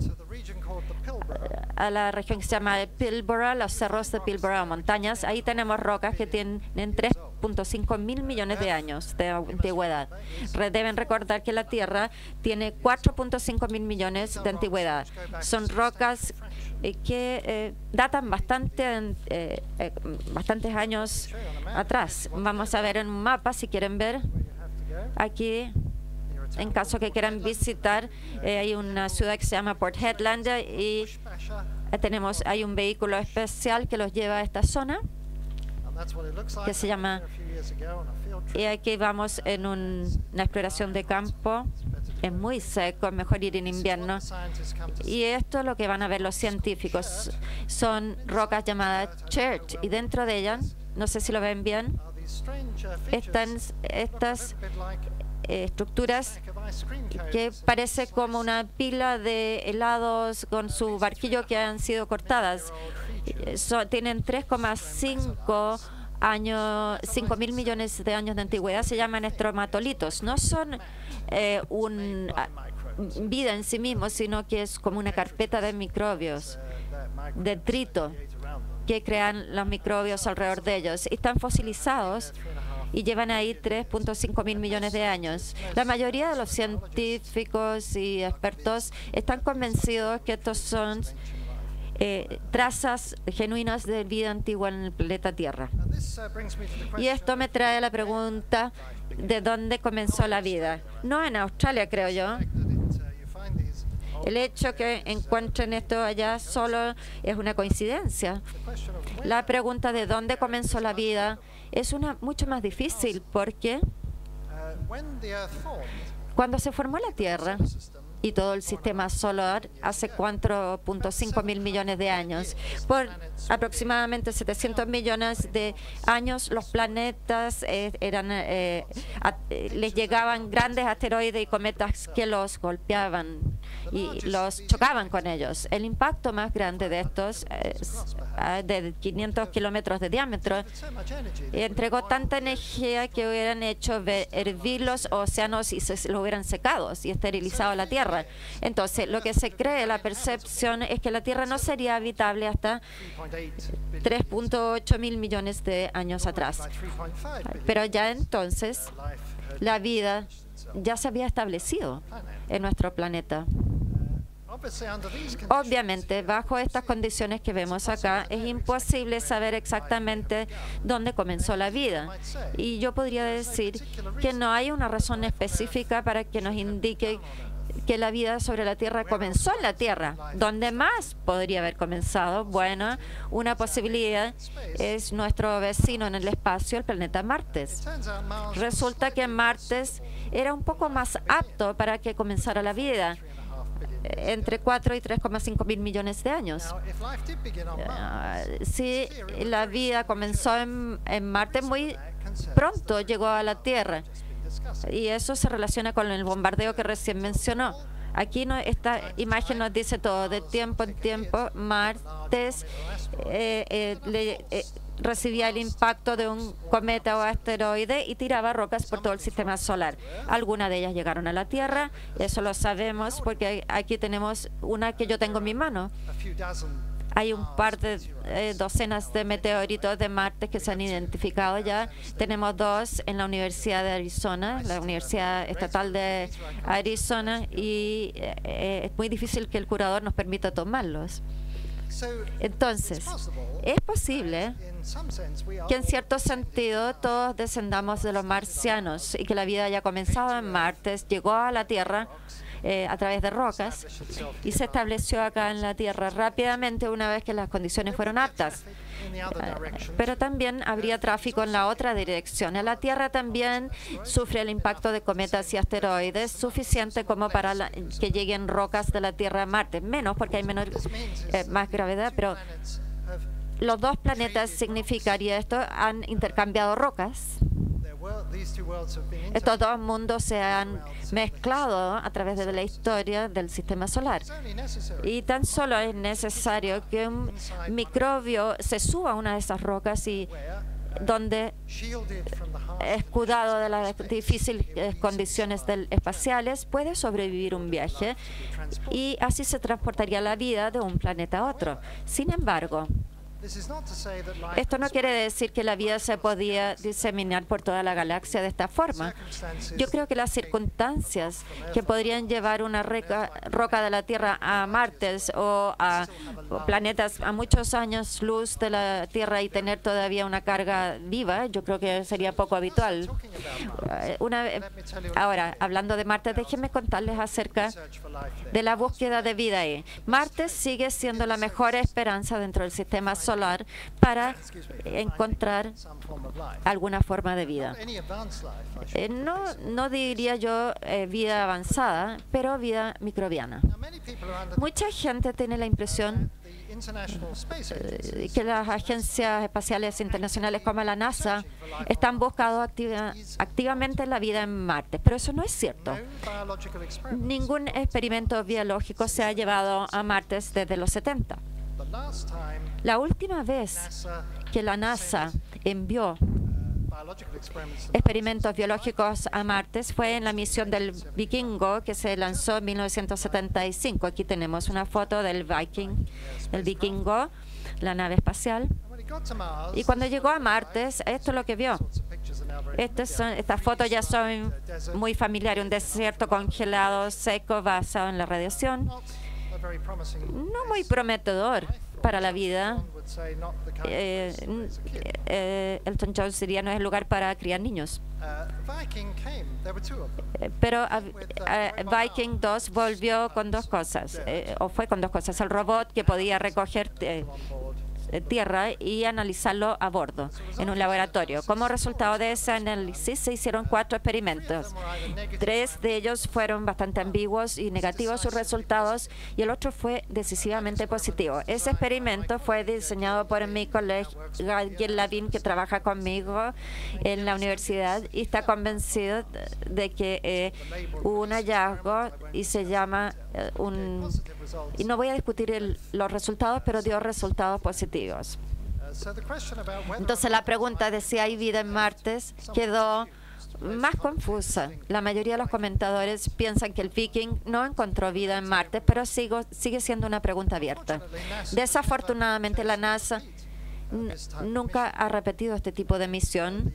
a la región que se llama Pilbara, los cerros de Pilbara, montañas, ahí tenemos rocas que tienen tres punto cinco mil millones de años de antigüedad. Re- deben recordar que la Tierra tiene cuatro punto cinco mil millones de antigüedad. Son rocas eh, que eh, datan bastante, eh, eh, bastantes años atrás. Vamos a ver en un mapa, si quieren ver, aquí, en caso que quieran visitar, eh, hay una ciudad que se llama Port Hedland y eh, tenemos, hay un vehículo especial que los lleva a esta zona, que se llama, y aquí vamos en un- una exploración de campo. Es muy seco, es mejor ir en invierno. Y esto es lo que van a ver los científicos. Son rocas llamadas chert, y dentro de ellas, no sé si lo ven bien, están estas eh, estructuras que parece como una pila de helados con su barquillo que han sido cortadas. Eh, so- tienen tres coma cinco años, cinco mil millones de años de antigüedad. Se llaman estromatolitos. No son eh, un ah, vida en sí mismos, sino que es como una carpeta de microbios, detrito, que crean los microbios alrededor de ellos. Y están fosilizados y llevan ahí tres punto cinco mil millones de años. La mayoría de los científicos y expertos están convencidos que estos son eh, trazas genuinas de vida antigua en el planeta Tierra. Y esto me trae a la pregunta de dónde comenzó la vida. No en Australia, creo yo. El hecho que encuentren esto allá solo es una coincidencia. La pregunta de dónde comenzó la vida es una mucho más difícil, porque cuando se formó la Tierra y todo el sistema solar hace cuatro punto cinco mil millones de años, por aproximadamente setecientos millones de años, los planetas eh, eran eh, a- eh, les llegaban grandes asteroides y cometas que los golpeaban y los chocaban con ellos. El impacto más grande de estos es ah, de quinientos kilómetros de diámetro, y entregó tanta energía que hubieran hecho ve- hervir los océanos y se lo hubieran secado y esterilizado la Tierra. Entonces, lo que se cree, la percepción, es que la Tierra no sería habitable hasta tres punto ocho mil millones de años atrás. Pero ya entonces, la vida ya se había establecido en nuestro planeta. Obviamente, bajo estas condiciones que vemos acá, es imposible saber exactamente dónde comenzó la vida. Y yo podría decir que no hay una razón específica para que nos indique que la vida sobre la Tierra comenzó en la Tierra. ¿Dónde más podría haber comenzado? Bueno, una posibilidad es nuestro vecino en el espacio, el planeta Marte. Resulta que Marte era un poco más apto para que comenzara la vida, entre cuatro y tres coma cinco mil millones de años. Ah, si la vida comenzó en, en Marte, muy pronto llegó a la Tierra. Y eso se relaciona con el bombardeo que recién mencionó. Aquí no, esta imagen nos dice todo. De tiempo en tiempo, Marte eh, eh, le, eh, recibía el impacto de un cometa o asteroide y tiraba rocas por todo el sistema solar. Algunas de ellas llegaron a la Tierra, eso lo sabemos porque aquí tenemos una que yo tengo en mi mano. Hay un par de eh, docenas de meteoritos de Marte que se han identificado ya. Tenemos dos en la Universidad de Arizona, la Universidad Estatal de Arizona, y eh, es muy difícil que el curador nos permita tomarlos. Entonces, es posible que en cierto sentido todos descendamos de los marcianos y que la vida haya comenzado en Marte, llegó a la Tierra eh, a través de rocas y se estableció acá en la Tierra rápidamente una vez que las condiciones fueron aptas. Pero también habría tráfico en la otra dirección. La Tierra también sufre el impacto de cometas y asteroides suficiente como para la, que lleguen rocas de la Tierra a Marte. Menos porque hay menor, eh, más gravedad, pero los dos planetas, significaría esto, han intercambiado rocas. Estos dos mundos se han mezclado a través de la historia del sistema solar. Y tan solo es necesario que un microbio se suba a una de esas rocas y donde, escudado de las difíciles condiciones del, espaciales, puede sobrevivir un viaje y así se transportaría la vida de un planeta a otro. Sin embargo, Esto no quiere decir que la vida se podía diseminar por toda la galaxia de esta forma. Yo creo que las circunstancias que podrían llevar una roca, roca de la Tierra a Marte o a o planetas a muchos años luz de la Tierra y tener todavía una carga viva, yo creo que sería poco habitual. Una, ahora, hablando de Marte, déjenme contarles acerca de la búsqueda de vida ahí. Marte sigue siendo la mejor esperanza dentro del sistema solar para encontrar alguna forma de vida. Eh, no, no diría yo eh, vida avanzada, pero vida microbiana. Mucha gente tiene la impresión eh, que las agencias espaciales internacionales como la NASA están buscando activa, activamente la vida en Marte, pero eso no es cierto. Ningún experimento biológico se ha llevado a Marte desde los setenta. La última vez que la NASA envió experimentos biológicos a Marte fue en la misión del Vikingo, que se lanzó en mil novecientos setenta y cinco. Aquí tenemos una foto del Viking, del Vikingo, la nave espacial. Y cuando llegó a Marte, esto es lo que vio. Estas, son, estas fotos ya son muy familiares, un desierto congelado, seco, basado en la radiación. No muy prometedor para la vida. Eh, eh, Elton John diría no es el lugar para criar niños. Eh, pero uh, Viking dos volvió con dos cosas, eh, o fue con dos cosas. El robot que podía recoger eh, tierra y analizarlo a bordo en un laboratorio. Como resultado de ese análisis se hicieron cuatro experimentos. Tres de ellos fueron bastante ambiguos y negativos sus resultados y el otro fue decisivamente positivo. Ese experimento fue diseñado por mi colega Gil Lavin, que trabaja conmigo en la universidad y está convencido de que eh, hubo un hallazgo y se llama eh, un... Y no voy a discutir el, los resultados, pero dio resultados positivos. Entonces la pregunta de si hay vida en Marte quedó más confusa. La mayoría de los comentadores piensan que el Viking no encontró vida en Marte, pero sigo, sigue siendo una pregunta abierta. Desafortunadamente la NASA nunca ha repetido este tipo de misión.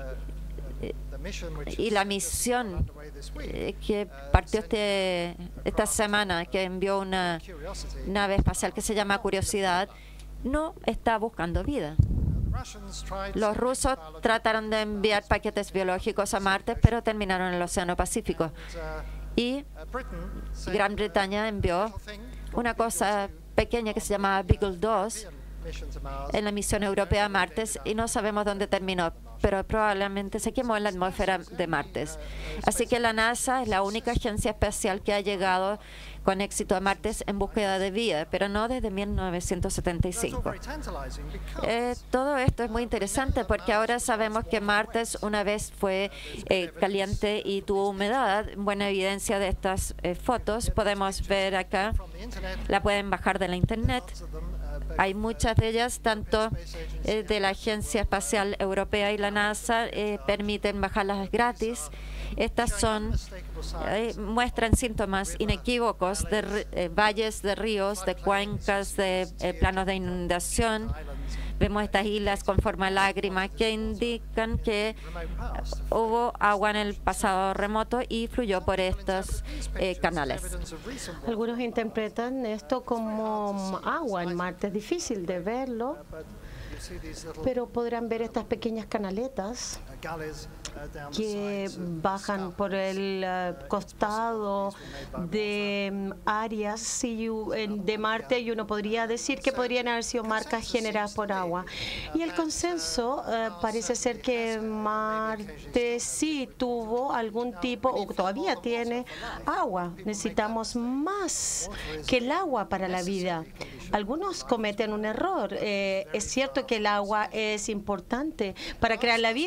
Y la misión eh, que partió este, esta semana, que envió una nave espacial que se llama Curiosidad, no está buscando vida. Los rusos trataron de enviar paquetes biológicos a Marte, pero terminaron en el Océano Pacífico. Y Gran Bretaña envió una cosa pequeña que se llama Beagle dos en la misión europea a Marte y no sabemos dónde terminó, pero probablemente se quemó en la atmósfera de Marte. Así que la NASA es la única agencia espacial que ha llegado con éxito a Marte en búsqueda de vida, pero no desde mil novecientos setenta y cinco. Eh, todo esto es muy interesante porque ahora sabemos que Marte una vez fue eh, caliente y tuvo humedad. Buena evidencia de estas eh, fotos. Podemos ver acá, la pueden bajar de la internet. Hay muchas de ellas, tanto eh, de la Agencia Espacial Europea y la NASA, eh, permiten bajarlas gratis. Estas son eh, muestran síntomas inequívocos de eh, valles de ríos, de cuencas, de eh, planos de inundación. Vemos estas islas con forma de lágrima que indican que hubo agua en el pasado remoto y fluyó por estos eh, canales. Algunos interpretan esto como agua en Marte. Es difícil de verlo, pero podrán ver estas pequeñas canaletas que bajan por el uh, costado de um, áreas de Marte, y uno podría decir que podrían haber sido marcas generadas por agua. Y el consenso uh, parece ser que Marte sí tuvo algún tipo, o todavía tiene, agua. Necesitamos más que el agua para la vida. Algunos cometen un error. Eh, es cierto que el agua es importante para crear la vida, pero si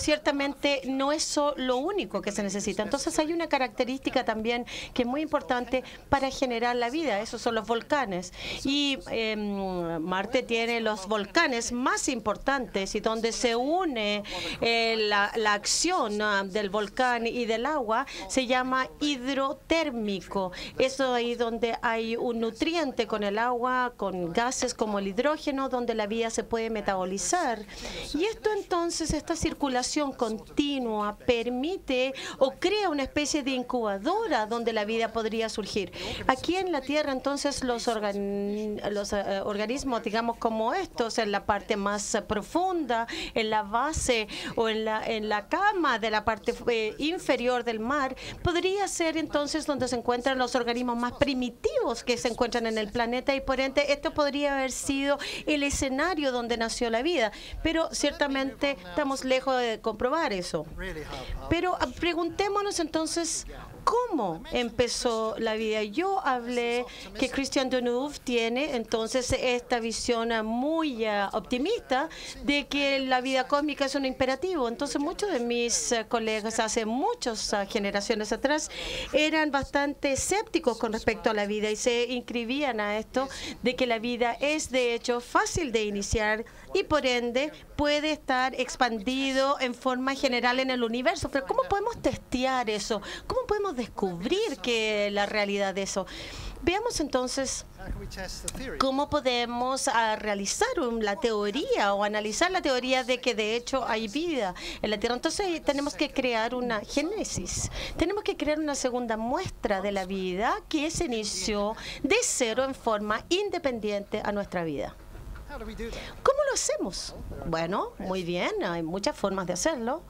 ciertamente no es lo único que se necesita. Entonces hay una característica también que es muy importante para generar la vida. Esos son los volcanes. Y eh, Marte tiene los volcanes más importantes y donde se une eh, la, la acción uh, del volcán y del agua se llama hidrotérmico. Eso ahí donde hay un nutriente con el agua, con gases como el hidrógeno, donde la vida se puede metabolizar. Y esto entonces, esta circulación continua permite o crea una especie de incubadora donde la vida podría surgir. Aquí en la Tierra entonces los, organ los uh, organismos, digamos como estos, en la parte más uh, profunda, en la base o en la, en la cama de la parte eh, inferior del mar, podría ser entonces donde se encuentran los organismos más primitivos que se encuentran en el planeta y por ende esto podría haber sido el escenario donde nació la vida. Pero ciertamente estamos lejos de comprobar eso. Pero preguntémonos entonces, ¿cómo empezó la vida? Yo hablé que Christian Deneuve tiene entonces esta visión muy uh, optimista de que la vida cósmica es un imperativo. Entonces muchos de mis uh, colegas hace muchas uh, generaciones atrás eran bastante escépticos con respecto a la vida y se inscribían a esto de que la vida es de hecho fácil de iniciar y por ende puede estar expandido en forma general en el universo. Pero ¿cómo podemos testear eso? ¿Cómo podemos descubrir que la realidad de eso? Veamos entonces cómo podemos uh, realizar un, la teoría o analizar la teoría de que de hecho hay vida en la Tierra. Entonces tenemos que crear una génesis, tenemos que crear una segunda muestra de la vida que se inició de cero en forma independiente a nuestra vida. ¿Cómo lo hacemos? Bueno, muy bien, hay muchas formas de hacerlo.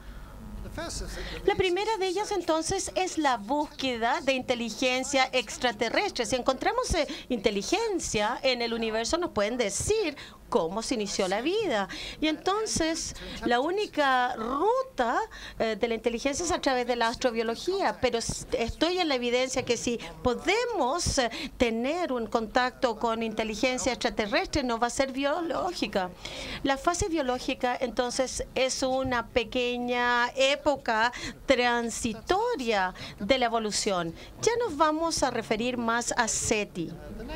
La primera de ellas entonces es la búsqueda de inteligencia extraterrestre. Si encontramos eh, inteligencia en el universo, nos pueden decir cómo se inició la vida. Y entonces la única ruta eh, de la inteligencia es a través de la astrobiología, pero estoy en la evidencia que si podemos eh, tener un contacto con inteligencia extraterrestre, no va a ser biológica. La fase biológica entonces es una pequeña época transitoria de la evolución. Ya nos vamos a referir más a SETI.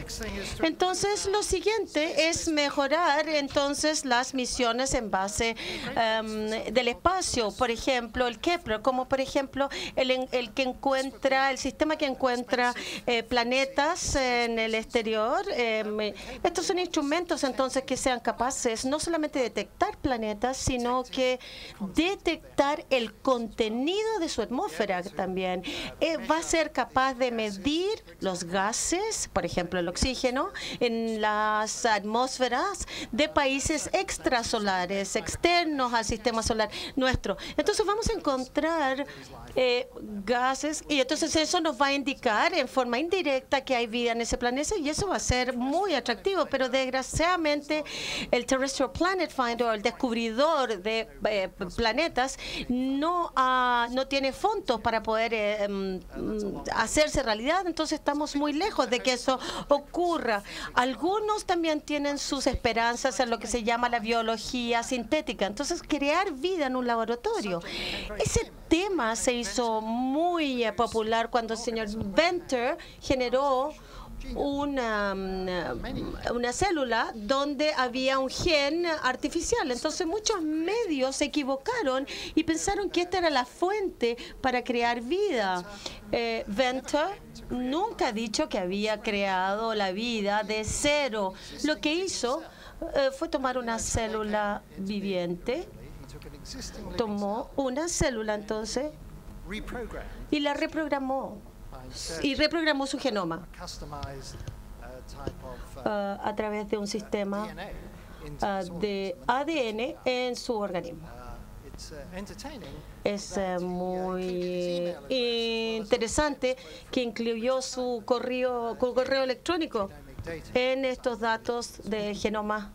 Entonces lo siguiente es mejorar entonces las misiones en base um, del espacio, por ejemplo el Kepler, como por ejemplo el, el que encuentra, el sistema que encuentra eh, planetas en el exterior. Eh, estos son instrumentos entonces que sean capaces no solamente de detectar planetas, sino que detectar el contenido de su atmósfera también. Eh, va a ser capaz de medir los gases, por ejemplo el oxígeno, en las atmósferas de países extrasolares, externos al sistema solar nuestro. Entonces vamos a encontrar eh, gases y entonces eso nos va a indicar en forma indirecta que hay vida en ese planeta y eso va a ser muy atractivo, pero desgraciadamente el Terrestrial Planet Finder, el descubridor de eh, planetas, no, uh, no tiene fondos para poder eh, um, hacerse realidad, entonces estamos muy lejos de que eso ocurra. Algunos también tienen sus esperanzas en lo que se llama la biología sintética, entonces crear vida en un laboratorio. Ese tema se hizo muy eh, popular cuando el señor Venter generó Una, una célula donde había un gen artificial. Entonces muchos medios se equivocaron y pensaron que esta era la fuente para crear vida. Eh, Venter nunca ha dicho que había creado la vida de cero. Lo que hizo eh, fue tomar una célula viviente, tomó una célula entonces y la reprogramó. Y reprogramó su genoma uh, a través de un sistema uh, de A D N en su organismo. Es uh, muy interesante que incluyó su correo, correo electrónico en estos datos de genoma.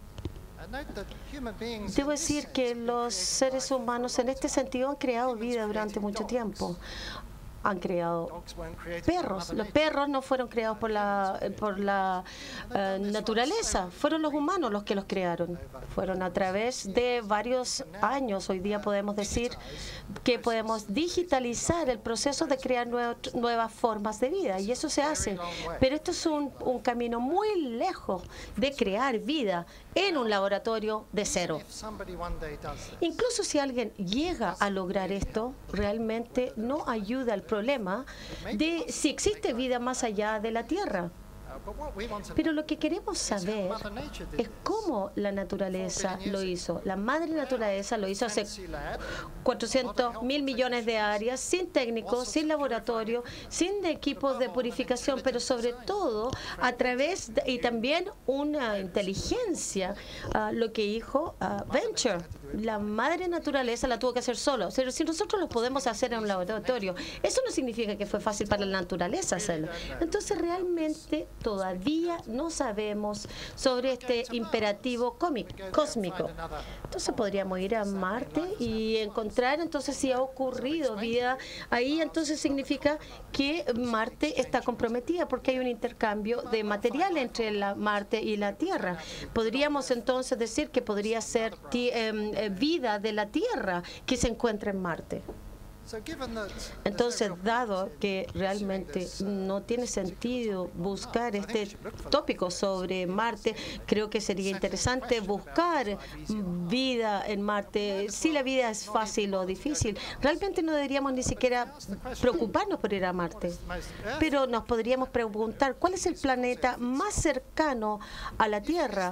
Debo decir que los seres humanos en este sentido han creado vida durante mucho tiempo. han creado perros. Los perros no fueron creados por la, por la uh, naturaleza, fueron los humanos los que los crearon. Fueron a través de varios años. Hoy día podemos decir que podemos digitalizar el proceso de crear nuevo, nuevas formas de vida, y eso se hace. Pero esto es un, un camino muy lejos de crear vida en un laboratorio de cero. Incluso si alguien llega a lograr esto, realmente no ayuda al problema de si existe vida más allá de la Tierra. Pero lo que queremos saber es cómo la naturaleza lo hizo. La madre naturaleza lo hizo hace cuatrocientos mil millones de años, sin técnicos, sin laboratorio, sin equipos de purificación, pero sobre todo a través de, y también una inteligencia, uh, lo que dijo uh, Venture. La madre naturaleza la tuvo que hacer solo. Pero si nosotros lo podemos hacer en un laboratorio, eso no significa que fue fácil para la naturaleza hacerlo. Entonces realmente todavía no sabemos sobre este imperativo cósmico. Entonces podríamos ir a Marte y encontrar entonces si ha ocurrido vida ahí. Entonces significa que Marte está comprometida porque hay un intercambio de material entre la Marte y la Tierra. Podríamos entonces decir que podría ser eh, vida de la Tierra que se encuentra en Marte. Entonces, dado que realmente no tiene sentido buscar este tópico sobre Marte, creo que sería interesante buscar vida en Marte. Si la vida es fácil o difícil, realmente no deberíamos ni siquiera preocuparnos por ir a Marte. Pero nos podríamos preguntar, ¿cuál es el planeta más cercano a la Tierra?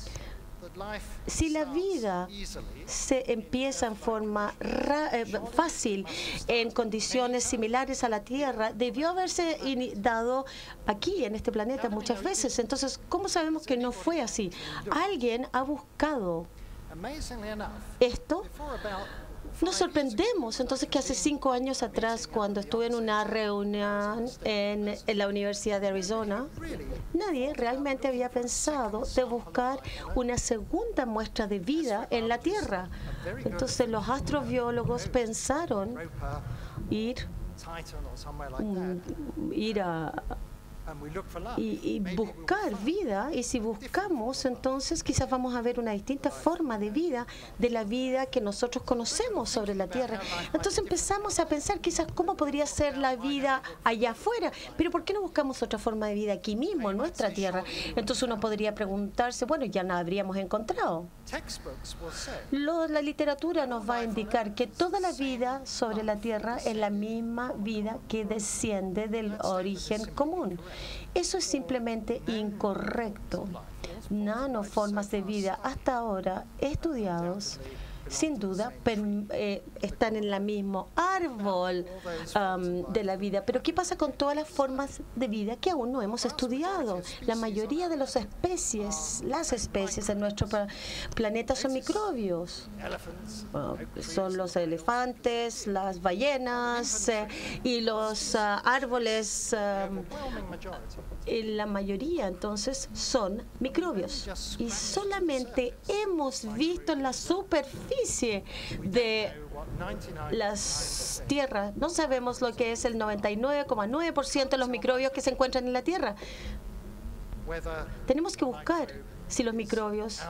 Si la vida se empieza en forma ra eh, fácil, en condiciones similares a la Tierra, debió haberse dado aquí, en este planeta, muchas veces. Entonces, ¿cómo sabemos que no fue así? Alguien ha buscado esto. Nos sorprendemos entonces que hace cinco años atrás, cuando estuve en una reunión en, en la Universidad de Arizona, nadie realmente había pensado de buscar una segunda muestra de vida en la Tierra. Entonces los astrobiólogos pensaron ir, um, ir a... Y, y buscar vida, y si buscamos, entonces quizás vamos a ver una distinta forma de vida de la vida que nosotros conocemos sobre la Tierra. Entonces empezamos a pensar quizás cómo podría ser la vida allá afuera, pero ¿por qué no buscamos otra forma de vida aquí mismo, en nuestra Tierra? Entonces uno podría preguntarse, bueno, ya la habríamos encontrado. Lo, la literatura nos va a indicar que toda la vida sobre la Tierra es la misma vida que desciende del origen común. Eso es simplemente incorrecto. Nanoformas de vida hasta ahora estudiados, sin duda, per, eh, están en el mismo árbol um, de la vida. Pero ¿qué pasa con todas las formas de vida que aún no hemos estudiado? La mayoría de las especies, las especies en nuestro planeta son microbios. Uh, son los elefantes, las ballenas eh, y los uh, árboles. Uh, la mayoría, entonces, son microbios. Y solamente hemos visto en la superficie de las tierras, no sabemos lo que es el noventa y nueve coma nueve por ciento de los microbios que se encuentran en la Tierra. Tenemos que buscar si los microbios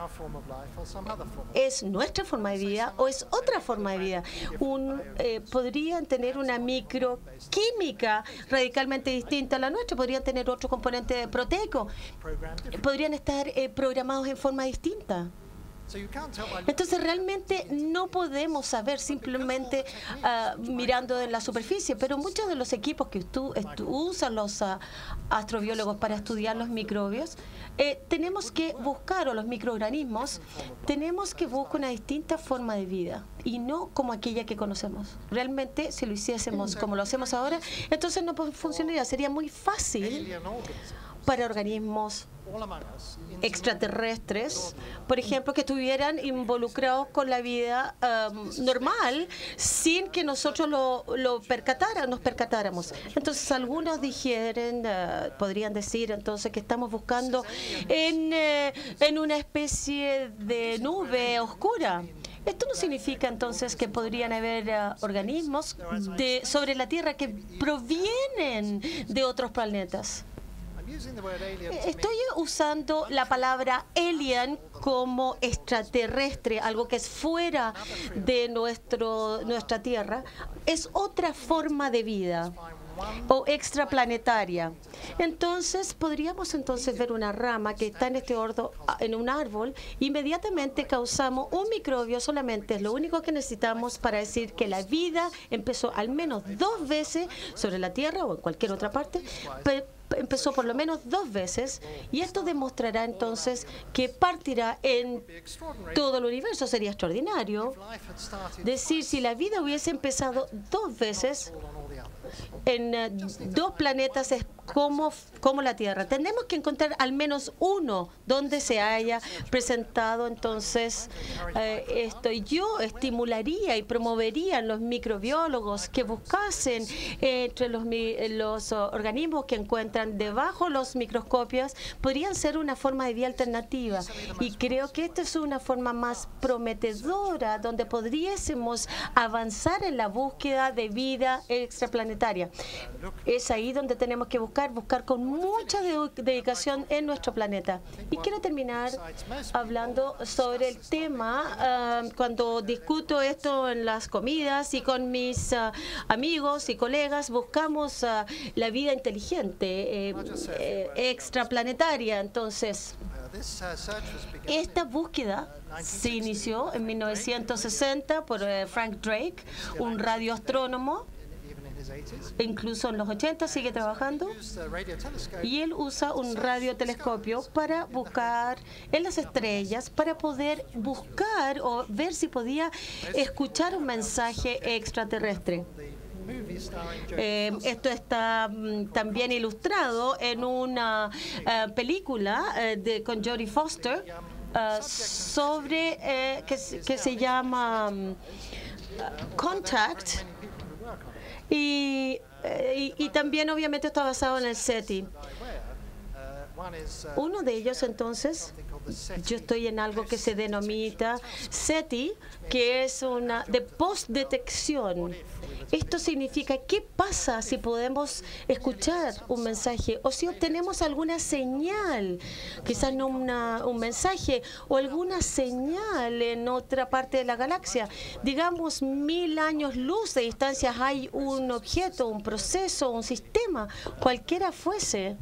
es nuestra forma de vida o es otra forma de vida. Un, eh, podrían tener una microquímica radicalmente distinta a la nuestra, podrían tener otro componente proteico, podrían estar eh, programados en forma distinta. Entonces realmente no podemos saber simplemente uh, mirando en la superficie, pero muchos de los equipos que tú, tú, usan los uh, astrobiólogos para estudiar los microbios, eh, tenemos que buscar, o los microorganismos, tenemos que buscar una distinta forma de vida y no como aquella que conocemos. Realmente, si lo hiciésemos como lo hacemos ahora, entonces no funcionaría, sería muy fácil para organismos extraterrestres, por ejemplo, que estuvieran involucrados con la vida um, normal sin que nosotros lo, lo percatara, nos percatáramos. Entonces, algunos dijeron, uh, podrían decir entonces que estamos buscando en, uh, en una especie de nube oscura. Esto no significa entonces que podrían haber uh, organismos de, sobre la Tierra que provienen de otros planetas. Estoy usando la palabra alien como extraterrestre, algo que es fuera de nuestro, nuestra Tierra. Es otra forma de vida o extraplanetaria. Entonces, podríamos entonces ver una rama que está en este ordo, en un árbol. Inmediatamente causamos un microbio solamente. Es lo único que necesitamos para decir que la vida empezó al menos dos veces sobre la Tierra o en cualquier otra parte. Pero empezó por lo menos dos veces, y esto demostrará entonces que partirá en todo el universo. Sería extraordinario decir, si la vida hubiese empezado dos veces en uh, dos planetas es como, como la Tierra. Tenemos que encontrar al menos uno donde se haya presentado entonces eh, esto. Yo estimularía y promovería a los microbiólogos que buscasen eh, entre los, los uh, organismos que encuentran debajo los microscopios. Podrían ser una forma de vida alternativa, y creo que esta es una forma más prometedora donde podríamos avanzar en la búsqueda de vida extraplanetaria. Es ahí donde tenemos que buscar buscar con mucha de dedicación en nuestro planeta. Y quiero terminar hablando sobre el tema uh, cuando discuto esto en las comidas y con mis uh, amigos y colegas, buscamos uh, la vida inteligente, eh, eh, extraplanetaria. Entonces, esta búsqueda se inició en mil novecientos sesenta por uh, Frank Drake, un radioastrónomo. Incluso en los ochenta sigue trabajando, y él usa un radiotelescopio para buscar en las estrellas, para poder buscar o ver si podía escuchar un mensaje extraterrestre. Eh, esto está mm, también ilustrado en una uh, película uh, de, con Jodie Foster uh, sobre uh, que, que se llama um, Contact. Y, y, y también obviamente está basado en el SETI. Uno de ellos, entonces, yo estoy en algo que se denomina SETI, que es una de postdetección. Esto significa qué pasa si podemos escuchar un mensaje o si obtenemos alguna señal, quizás no una, un mensaje o alguna señal en otra parte de la galaxia. Digamos, mil años luz de distancia hay un objeto, un proceso, un sistema, cualquiera fuese,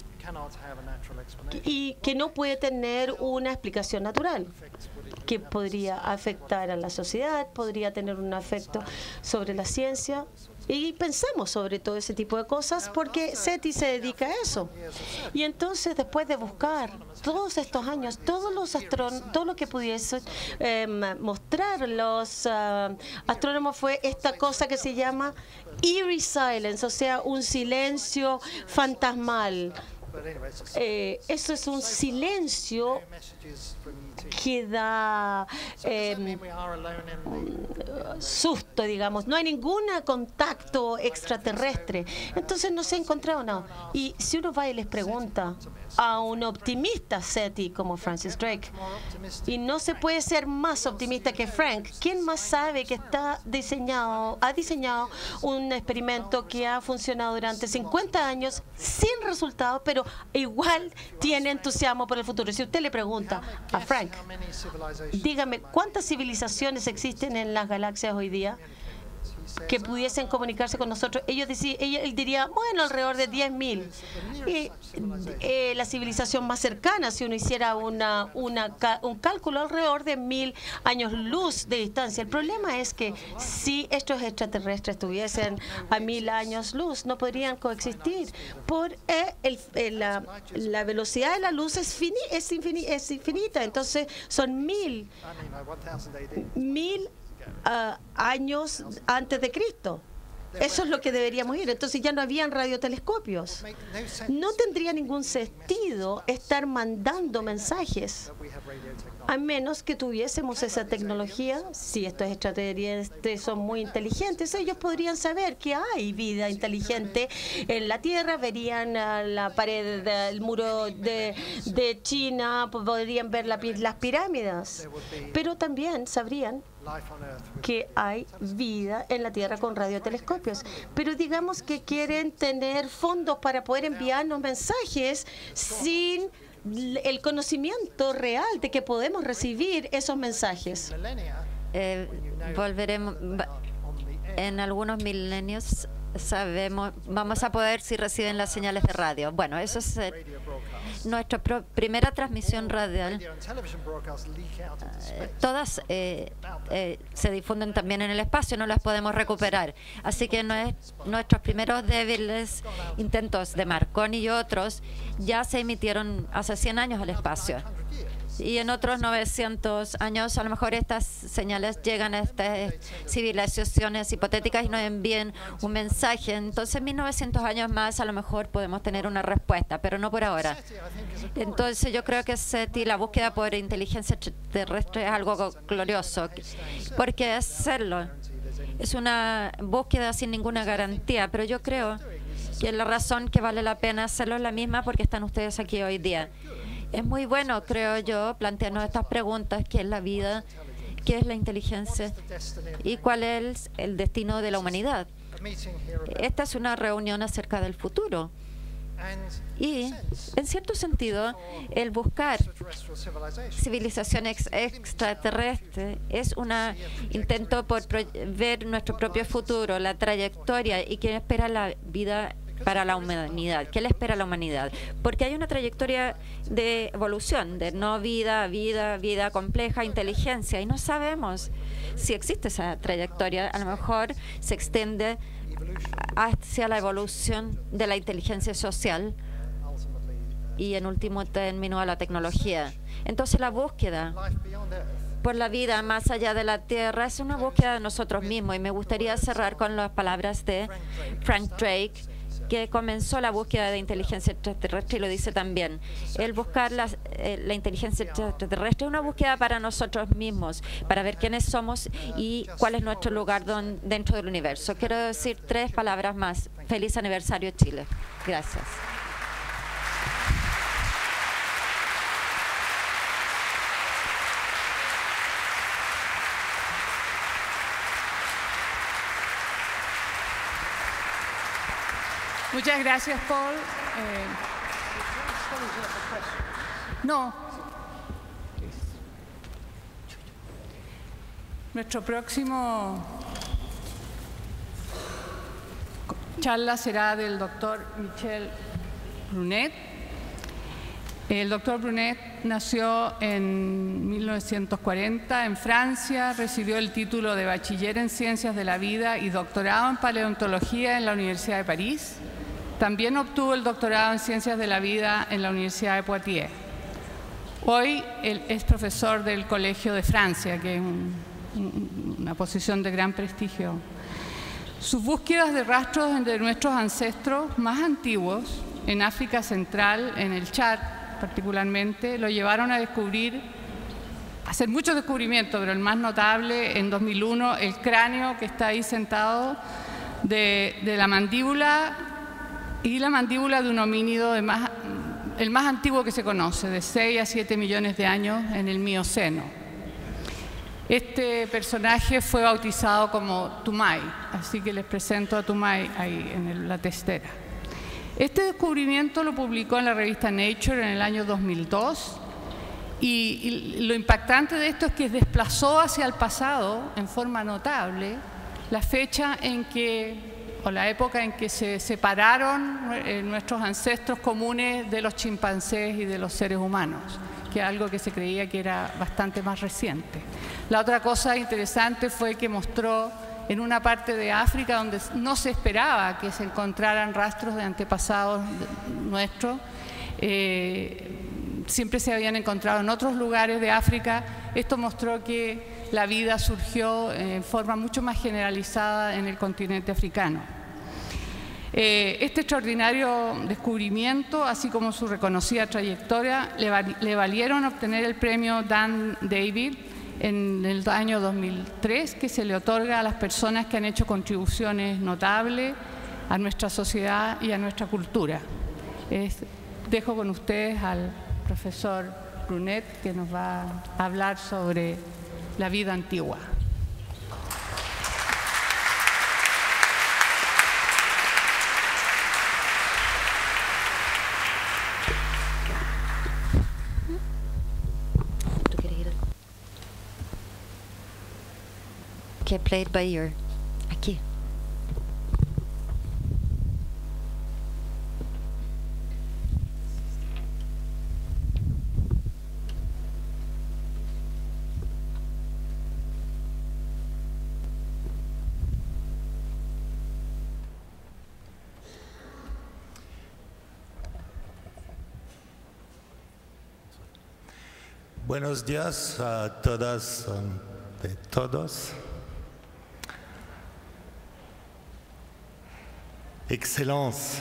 y que no puede tener una explicación natural, que podría afectar a la sociedad, podría tener un efecto sobre la ciencia. Y pensamos sobre todo ese tipo de cosas porque SETI se dedica a eso. Y entonces, después de buscar todos estos años, todos los astrónomos, todo lo que pudiese eh, mostrar los uh, astrónomos fue esta cosa que se llama eerie silence, o sea, un silencio fantasmal. Eh, eso es un silencio que da eh, susto, digamos. No hay ningún contacto extraterrestre. Entonces no se ha encontrado nada. Y si uno va y les pregunta a un optimista SETI como Francis Drake, y no se puede ser más optimista que Frank, ¿quién más sabe que está diseñado, ha diseñado un experimento que ha funcionado durante cincuenta años sin resultados, pero igual tiene entusiasmo por el futuro? Si usted le pregunta a Frank, dígame, ¿cuántas civilizaciones existen en las galaxias hoy día que pudiesen comunicarse con nosotros? Ellos decían, él diría, bueno, alrededor de diez mil. Y eh, la civilización más cercana, si uno hiciera una, una, un cálculo, alrededor de mil años luz de distancia. El problema es que si estos extraterrestres estuviesen a mil años luz, no podrían coexistir, por eh, el, el, la, la velocidad de la luz es, fini, es, infini, es infinita. Entonces son mil, mil Uh, años antes de Cristo. Eso es lo que deberíamos ir. Entonces ya no habían radiotelescopios. No tendría ningún sentido estar mandando mensajes a menos que tuviésemos esa tecnología. Si estos extraterrestres son muy inteligentes, ellos podrían saber que hay vida inteligente en la Tierra, verían uh, la pared del muro de, de China, podrían ver la, las pirámides, pero también sabrían que hay vida en la Tierra con radiotelescopios, pero digamos que quieren tener fondos para poder enviarnos mensajes sin el conocimiento real de que podemos recibir esos mensajes. Eh, volveremos en algunos milenios. Sabemos, vamos a poder si reciben las señales de radio. Bueno, eso es eh, nuestra pro, primera transmisión radial. Eh, todas eh, eh, se difunden también en el espacio, no las podemos recuperar. Así que no es, nuestros primeros débiles intentos de Marconi y otros ya se emitieron hace cien años al espacio. Y en otros novecientos años a lo mejor estas señales llegan a estas civilizaciones hipotéticas y nos envían un mensaje. Entonces en mil novecientos años más a lo mejor podemos tener una respuesta, pero no por ahora. Entonces yo creo que SETI, la búsqueda por inteligencia terrestre, es algo glorioso, porque hacerlo es una búsqueda sin ninguna garantía, pero yo creo que la razón que vale la pena hacerlo es la misma porque están ustedes aquí hoy día. Es muy bueno, creo yo, plantearnos estas preguntas: ¿qué es la vida? ¿Qué es la inteligencia? ¿Y cuál es el destino de la humanidad? Esta es una reunión acerca del futuro. Y, en cierto sentido, el buscar civilización ex extraterrestre es un intento por ver nuestro propio futuro, la trayectoria y qué espera la vida para la humanidad. ¿Qué le espera a la humanidad? Porque hay una trayectoria de evolución, de no vida, vida, vida compleja, inteligencia, y no sabemos si existe esa trayectoria. A lo mejor se extiende hacia la evolución de la inteligencia social y, en último término, a la tecnología. Entonces, la búsqueda por la vida más allá de la Tierra es una búsqueda de nosotros mismos, y me gustaría cerrar con las palabras de Frank Drake, que comenzó la búsqueda de inteligencia extraterrestre y lo dice también. El buscar la, eh, la inteligencia extraterrestre es una búsqueda para nosotros mismos, para ver quiénes somos y cuál es nuestro lugar don, dentro del universo. Quiero decir tres palabras más. Feliz aniversario, Chile. Gracias. Muchas gracias, Paul. Eh, no. Nuestro próximo charla será del doctor Michel Brunet. El doctor Brunet nació en mil novecientos cuarenta en Francia, recibió el título de bachiller en Ciencias de la Vida y doctorado en Paleontología en la Universidad de París. También obtuvo el doctorado en Ciencias de la Vida en la Universidad de Poitiers. Hoy él es profesor del Colegio de Francia, que es un, un, una posición de gran prestigio. Sus búsquedas de rastros de nuestros ancestros más antiguos en África Central, en el Chad particularmente, lo llevaron a descubrir, a hacer muchos descubrimientos, pero el más notable, en dos mil uno, el cráneo que está ahí sentado de, de la mandíbula y la mandíbula de un homínido de más, el más antiguo que se conoce, de seis a siete millones de años en el Mioceno. Este personaje fue bautizado como Tumay, así que les presento a Tumay ahí en el, la testera. Este descubrimiento lo publicó en la revista Nature en el año dos mil dos y, y lo impactante de esto es que desplazó hacia el pasado en forma notable la fecha en que o la época en que se separaron eh, nuestros ancestros comunes de los chimpancés y de los seres humanos, que es algo que se creía que era bastante más reciente. La otra cosa interesante fue que mostró en una parte de África donde no se esperaba que se encontraran rastros de antepasados nuestros, eh, siempre se habían encontrado en otros lugares de África. Esto mostró que la vida surgió en forma mucho más generalizada en el continente africano. Eh, este extraordinario descubrimiento, así como su reconocida trayectoria, le, val le valieron obtener el premio Dan David en el año dos mil tres, que se le otorga a las personas que han hecho contribuciones notables a nuestra sociedad y a nuestra cultura. Es, dejo con ustedes al profesor Brunet, que nos va a hablar sobre la vida antigua. que play it by ear. Aquí. Buenos días a todas y todos. Excellences,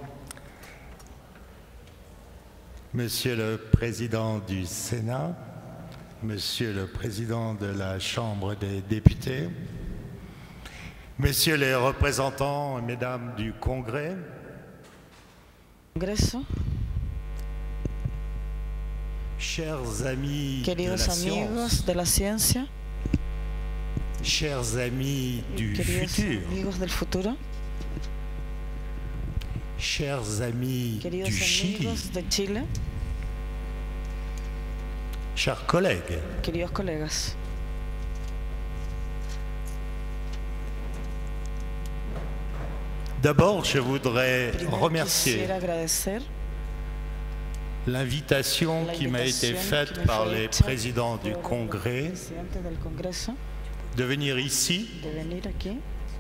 Monsieur le Président du Sénat, Monsieur le Président de la Chambre des députés, Messieurs les représentants et Mesdames du Congrès, Congreso, chers amis queridos de la amigos science, de la ciencia, chers amis du queridos futur, amigos del futuro, chers amis queridos du Chili, amigos de Chile, chers collègues, queridos colegas. d'abord je voudrais Primero remercier quisiera agradecer l'invitation la qui m'a été invitación faite que me par fue les hecha présidents du por el Congrès presidente del Congreso de venir ici de venir aquí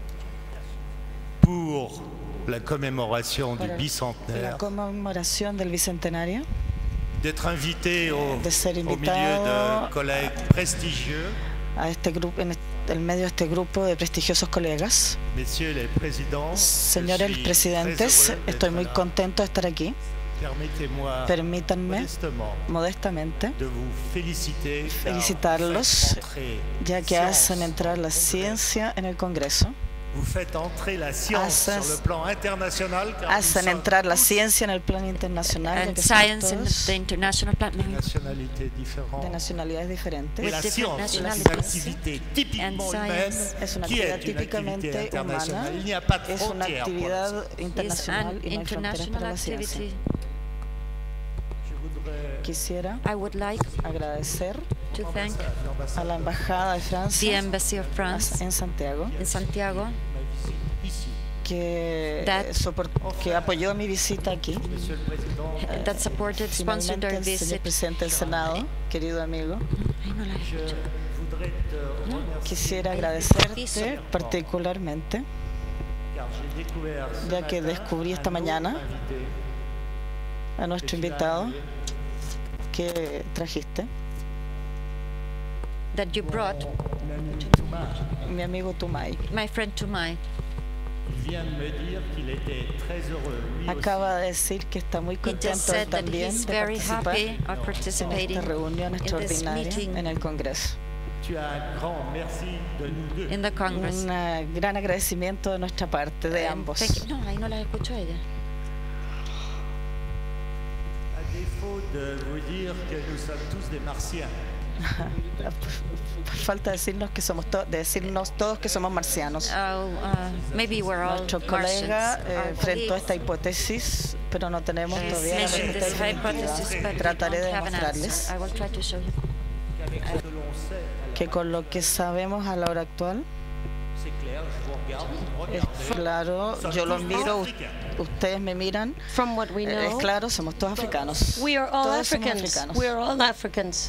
pour la commémoration du para la bicentenaire, conmemoración del bicentenario, d'être invité au, de ser au milieu invitado de collègues prestigieux, a este grupo, en el medio de este grupo de prestigiosos colegas. messieurs les présidents, je Señores suis presidentes, très heureux estoy d'être muy là. contento de estar aquí. Permettez-moi Permítanme modestement modestamente de vous féliciter car felicitarlos, vous faites entrer ya que science hacen entrar la au Congrès. ciencia en el Congreso. Vous faites entrer la science Haces- sur le plan international car nous Hacen sommes entrar la tous ciencia en el plano internacional, ya And que somos science in todos the international de platform. nationalités de différentes. nacionalidades Et diferentes. la different science est une nationalities. activité And typiquement science humaine Es una qui actividad est une activité típicamente internationale. humana, Il n'y a pas de es una frontières pour la actividad science. Is internacional an y no hay fronteras international para la ciencia. activity. Je voudrais Quisiera I would like agradecer to thank a la Embajada de the Francia Embassy of France en Santiago in Santiago que, That- soport- que apoyó mi visita aquí. Monsieur le Président, that supported, sponsored Finalmente, our el señor visit. presidente del Senado, querido amigo, Ay, no la je escucho. voudrais te remercier quisiera agradecerte particularmente, car j'ai découvert ce ya que matin descubrí esta un autre mañana invité a nuestro invitado que trajiste, That you brought mi amigo Tumay. my friend to my. Il vient de me dire qu'il était très heureux, lui aussi, Acaba de decir que está muy He just contento said él that también he's de very participar happy of en participating esta reunión in this extraordinaria meeting en el Congreso. tu as un grand merci de nous deux. in the Congress. Un eh, gran agradecimiento de nuestra parte, de Um, ambos. thank you. No, ahí no la escucho a ella. À défaut de vous dire que nous sommes tous des martiens, Falta decirnos que somos to- de decirnos todos que somos marcianos. Oh, uh, maybe we're all Nuestro Martians. colega eh, Our enfrentó colleague esta hipótesis, pero no tenemos has todavía la mentioned this respuesta hypothesis, but definitiva. we Trataré don't de have an demostrarles answer. I will try to show you. qu'avec ce que l'on sait, alors, que con lo que sabemos a la hora actual, c'est clair, je vous regarde, vous me es regardez. claro, yo los miro, u- ustedes me miran, From what we eh, es know, claro, somos todos africanos. we are all Todos somos Africans. africanos. We are all Africans.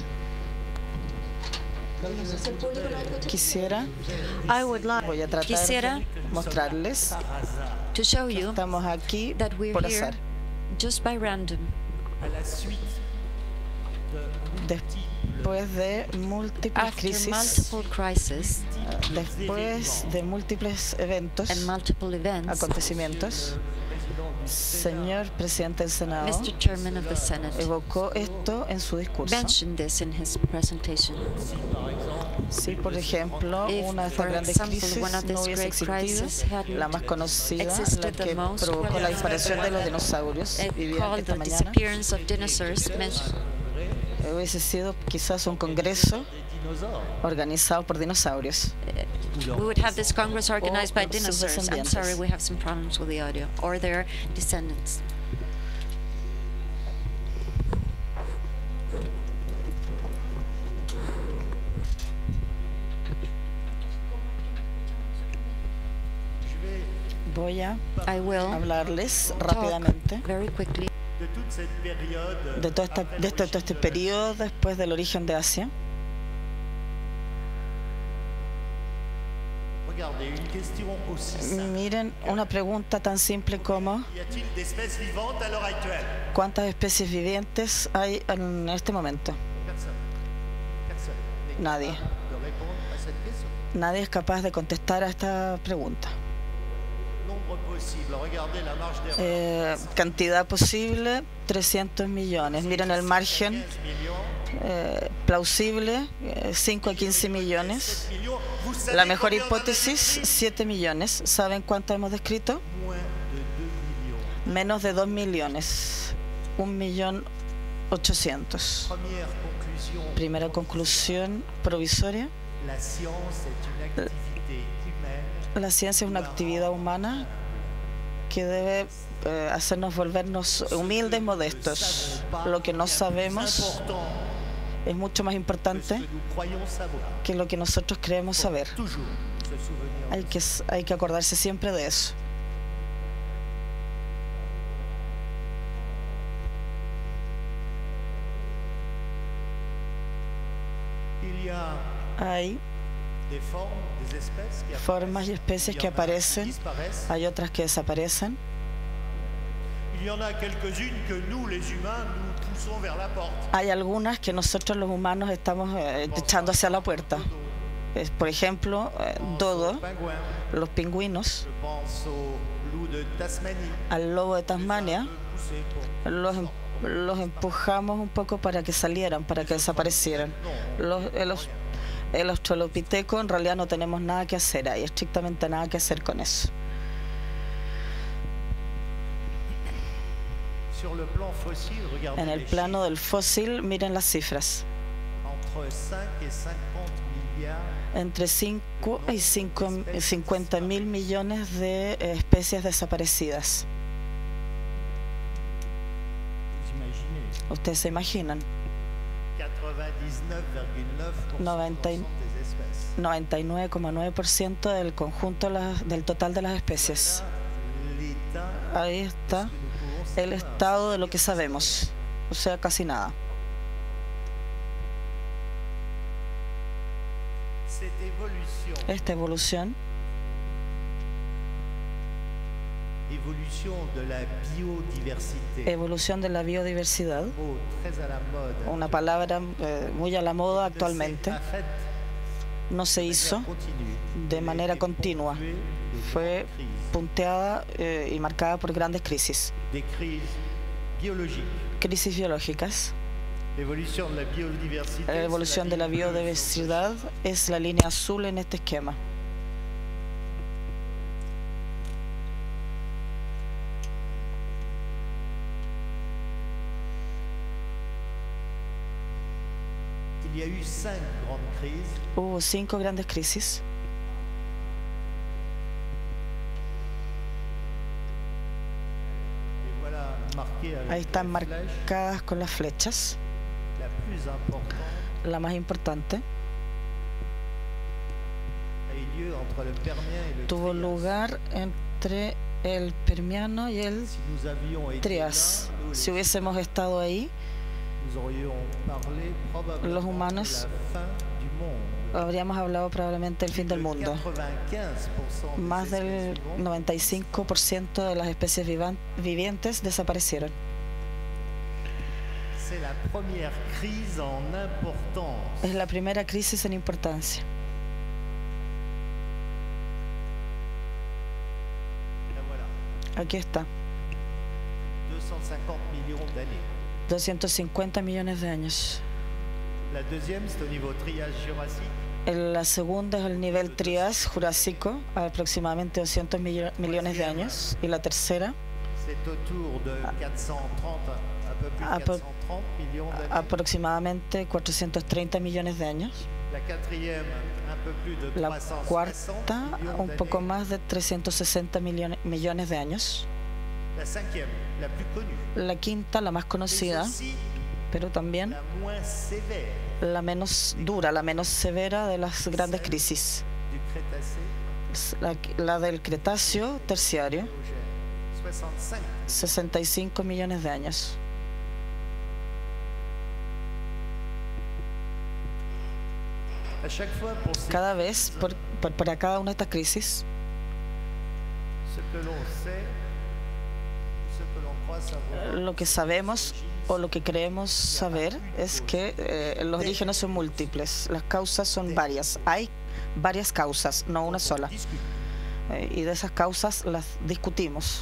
Quisiera, I would like voy a tratar Quisiera de mostrarles to show que you estamos aquí that we're por here azar. just by random. À la suite de Después de múltiples After crisis, multiple crises eh, después de múltiples eventos, and multiple events, acontecimientos, señor presidente del Senado Mister Chairman of the Senate evocó esto en su discurso. mentioned this in his presentation. Si, por ejemplo, If, una de for estas grandes example, crisis one of no these hubiese great existido, crises hadn't la más conocida, la existed, the que most provocó la desaparición de los dinosaurios, uh, vivían called esta the mañana, disappearance of dinosaurs, mentioned hubiese sido quizás un congreso organizado por dinosaurios. we would have this Congress organized by sus dinosaurs. I'm descendientes. sorry, we have some problems with the audio, or their descendants. voy a I will hablarles talk rápidamente very quickly de todo, esta, de este, todo este periodo después del origen de Asia. Miren, una pregunta tan simple como ¿cuántas especies vivientes hay en este momento? Nadie. Nadie es capaz de contestar a esta pregunta. Eh, cantidad posible, trescientos millones. Miren el margen eh, plausible, eh, cinco a quince millones. La mejor hipótesis, siete millones. ¿Saben cuánto hemos descrito? Menos de dos millones. un millón ochocientos. Primera conclusión provisoria. La ciencia es una actividad humana que debe eh, hacernos volvernos humildes, modestos. Lo que no sabemos es mucho más importante que lo que nosotros creemos saber. Hay que, hay que acordarse siempre de eso. Hay formas y especies que aparecen, hay otras que desaparecen. Hay algunas que nosotros los humanos estamos eh, echando hacia la puerta. Es, por ejemplo, eh, dodo, los pingüinos, al lobo de Tasmania, los, los empujamos un poco para que salieran, para que desaparecieran. Los, eh, los, el australopiteco en realidad no tenemos nada que hacer ahí, estrictamente nada que hacer con eso. En el plano del fósil, miren las cifras. Entre cinco y cincuenta mil millones de eh, especies desaparecidas. ¿Ustedes se imaginan? noventa y nueve coma nueve por ciento del conjunto del total de las especies. Ahí está el estado de lo que sabemos, o sea, casi nada. Esta evolución evolución de la biodiversidad, una palabra eh, muy a la moda actualmente, no se hizo de manera continua, fue punteada eh, y marcada por grandes crisis, crisis biológicas. La evolución de la biodiversidad es la línea azul en este esquema. Hubo cinco grandes crisis. Ahí están marcadas con las flechas. La más importante tuvo lugar entre el Permiano y el Trias. Si hubiésemos estado ahí, los humanos habríamos hablado probablemente del fin del mundo. Más del noventa y cinco por ciento de las especies vivientes desaparecieron. Es la primera crisis en importancia. Aquí está. doscientos cincuenta millones de años. La segunda es el nivel Trias Jurásico, aproximadamente doscientos millones de años. Y la tercera, apro aproximadamente cuatrocientos treinta millones de años. La cuarta, un poco más de trescientos sesenta millones, millones de años. La quinta, la más conocida, pero también la menos dura, la menos severa de las grandes crisis. La, la del Cretáceo terciario, sesenta y cinco millones de años. Cada vez, por, por, para cada una de estas crisis, lo que sabemos o lo que creemos saber es que eh, los orígenes son múltiples, las causas son varias. Hay varias causas, no una sola. Eh, y de esas causas las discutimos.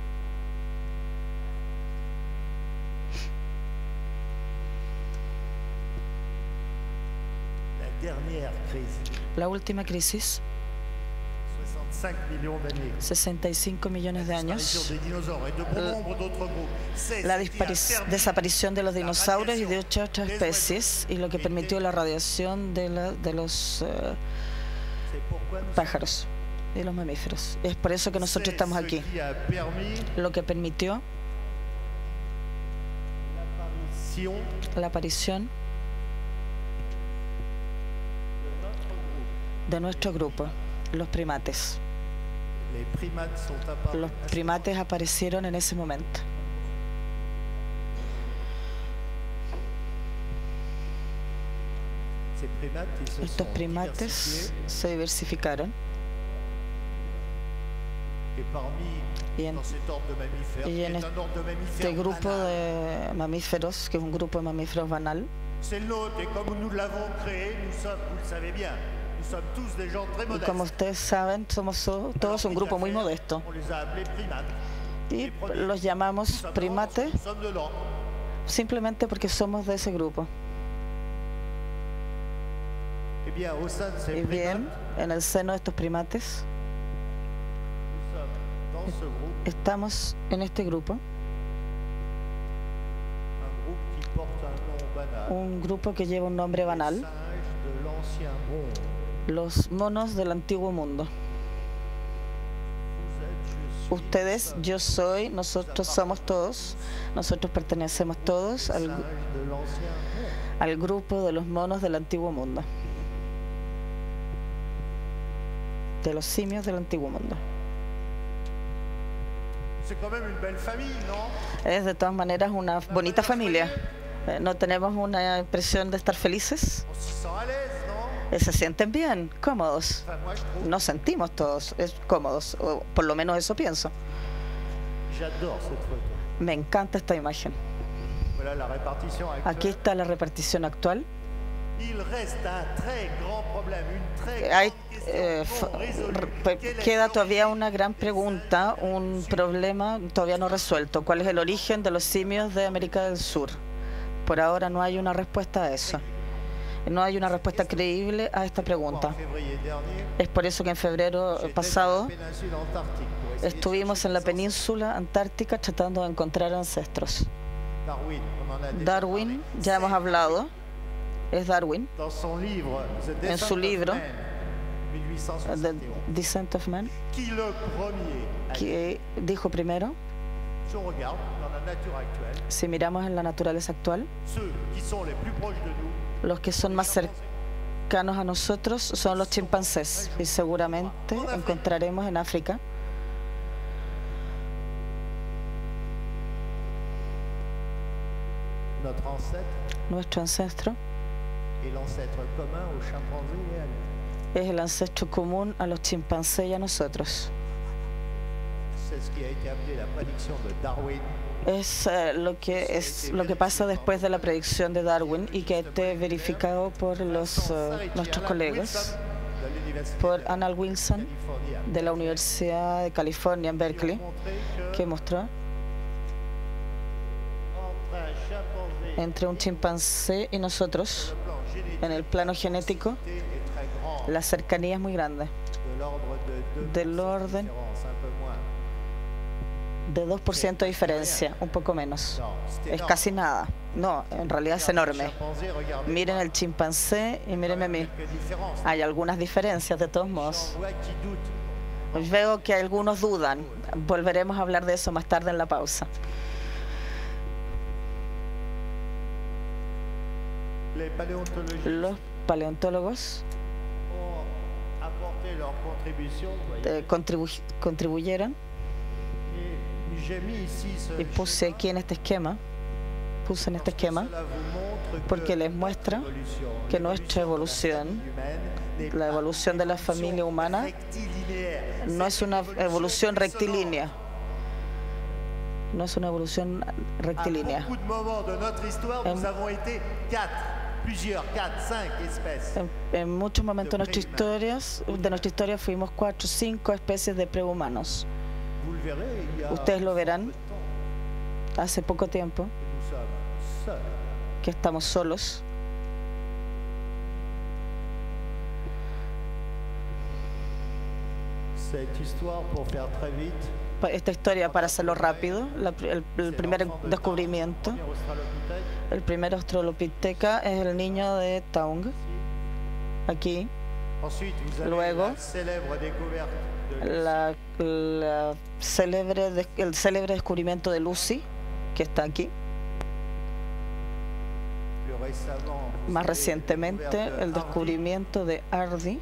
La última crisis, sesenta y cinco millones de años, la desaparición de los dinosaurios y de otras especies, y lo que permitió la radiación de, la, de los uh, pájaros y los mamíferos. Es por eso que nosotros estamos aquí. Lo que permitió la aparición de nuestro grupo, los primates. Los primates aparecieron en ese momento. Estos primates se diversificaron. Y en, y en este grupo de mamíferos, que es un grupo de mamíferos banal, y como ustedes saben, somos todos un grupo muy modesto. Y los llamamos primates simplemente porque somos de ese grupo. Y bien, en el seno de estos primates, estamos en este grupo, un grupo que lleva un nombre banal: los monos del antiguo mundo. Ustedes, yo soy, nosotros somos todos, nosotros pertenecemos todos al, al grupo de los monos del antiguo mundo, de los simios del antiguo mundo. Es de todas maneras una bonita familia. ¿No tenemos una impresión de estar felices? Se sienten bien, cómodos. Nos sentimos todos es cómodos, o por lo menos eso pienso. Me encanta esta imagen. Aquí está la repartición actual. Hay, eh, queda todavía una gran pregunta, un problema todavía no resuelto. ¿Cuál es el origen de los simios de América del Sur? Por ahora no hay una respuesta a eso. No hay una respuesta creíble a esta pregunta. Es por eso que en febrero pasado estuvimos en la península antártica tratando de encontrar ancestros. Darwin, ya hemos hablado, es Darwin, en su libro The Descent of Man, que dijo primero, si miramos en la naturaleza actual, los que son más cercanos a nosotros son los chimpancés, y seguramente encontraremos en África nuestro ancestro es el ancestro común a los chimpancés y a nosotros. Es uh, lo que es lo que pasa después de la predicción de Darwin y que esté verificado por los uh, nuestros colegas, por Anna Wilson de la Universidad de California en Berkeley, que mostró entre un chimpancé y nosotros, en el plano genético, la cercanía es muy grande, del orden de dos por ciento de diferencia, un poco menos. Es casi nada. No, en realidad es enorme. Miren el chimpancé y mírenme a mí. Hay algunas diferencias, de todos modos. Veo que algunos dudan. Volveremos a hablar de eso más tarde en la pausa. Los paleontólogos eh, contribu contribuyeran. Y puse aquí en este esquema, puse en este esquema, porque les muestra que nuestra evolución, la evolución de la familia humana, no es una evolución rectilínea. No es una evolución rectilínea. En, en, en muchos momentos de nuestra historia, de nuestra historia fuimos cuatro o cinco especies de prehumanos. Ustedes lo verán hace poco tiempo que estamos solos. Esta historia, para hacerlo rápido, la, el, el primer descubrimiento, el primer australopiteca es el niño de Taung, aquí. Luego, la, la célebre, el célebre descubrimiento de Lucy, que está aquí. Más recientemente, el descubrimiento de Ardi.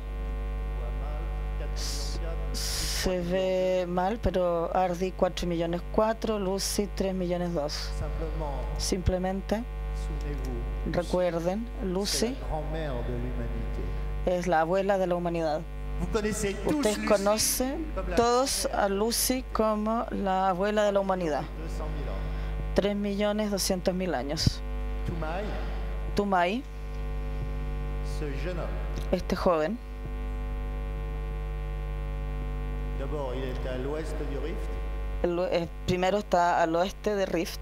Se ve mal, pero Ardi cuatro millones cuatro, Lucy tres millones dos. Simplemente recuerden, Lucy es la abuela de la humanidad. Ustedes conocen todos a Lucy como la abuela de la humanidad. tres millones doscientos mil años. Tumai, este joven, el, el primero está al oeste de Rift.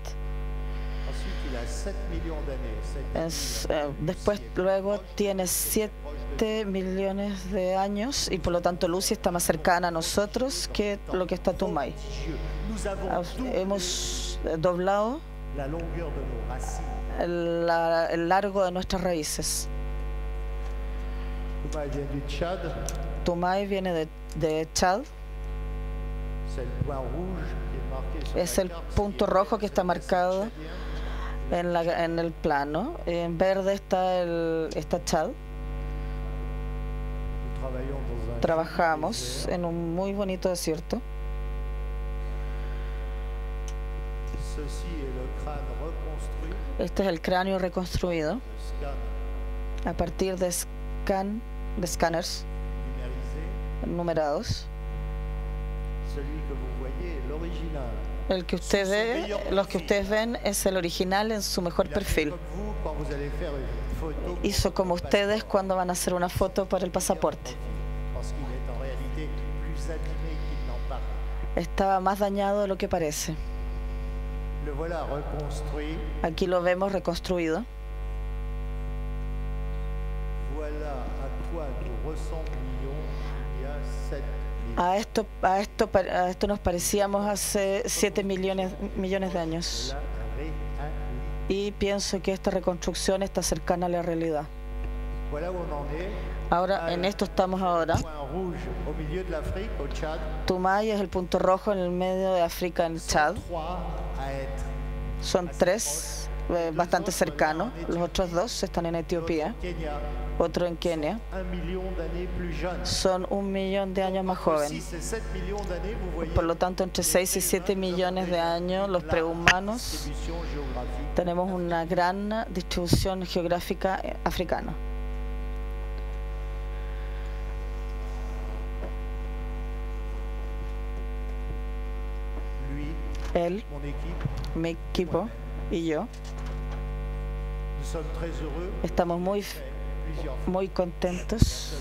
Es, eh, después, luego tiene siete millones de años y por lo tanto Lucy está más cercana a nosotros que lo que está Tumai. Hemos doblado el, la, el largo de nuestras raíces. Tumai viene de, de Chad. Es el punto rojo que está marcado en, la, en el plano. En verde está, el, está Chad. Trabajamos en un muy bonito desierto. Este es el cráneo reconstruido a partir de, scan, de escáneres numerados. El que usted ve, los que ustedes ven es el original en su mejor perfil. Hizo como ustedes cuando van a hacer una foto para el pasaporte. Estaba más dañado de lo que parece. Aquí lo vemos reconstruido. A esto, a esto, a esto nos parecíamos hace siete millones, millones de años. Y pienso que esta reconstrucción está cercana a la realidad. Ahora, en esto estamos ahora. Tumai es el punto rojo en el medio de África, en Chad. Son tres, eh, bastante cercanos. Los otros dos están en Etiopía. Otro en Kenia. Son un millón de años más jóvenes. Por lo tanto, entre seis y siete millones de años, los prehumanos tenemos una gran distribución geográfica africana. Él, mi equipo y yo estamos muy muy contentos.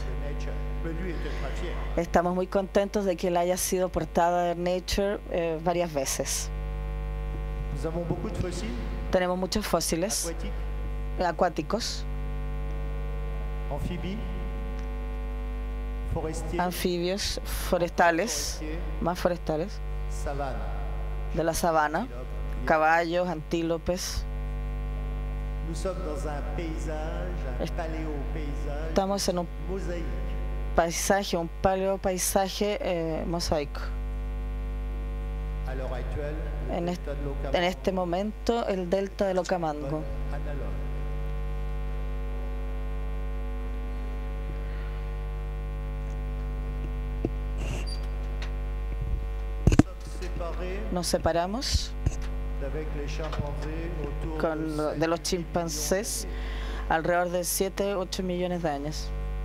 Estamos muy contentos de que él haya sido portada de Nature eh, varias veces. Tenemos muchos fósiles acuáticos, anfibios, forestales, más forestales, de la sabana, caballos, antílopes. Estamos en un paisaje, un paleopaisaje eh, mosaico. En este, en este momento, el delta del Okavango. nos separamos con, de los chimpancés alrededor de siete, ocho millones de años.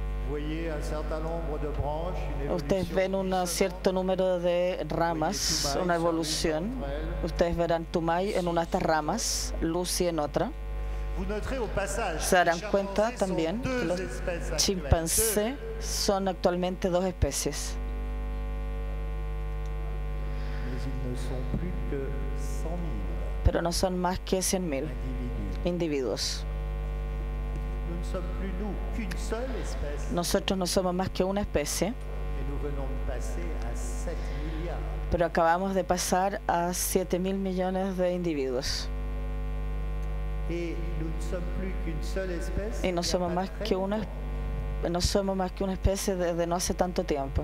Ustedes ven un cierto número de ramas, una evolución. Ustedes verán Tumay en una de estas ramas, Lucy en otra. Se darán cuenta también que los chimpancés son actualmente dos especies. Pero no son más que cien mil individuos. Nosotros no somos más que una especie, pero acabamos de pasar a siete mil millones de individuos. Y no somos más que una, no somos más que una especie desde no hace tanto tiempo.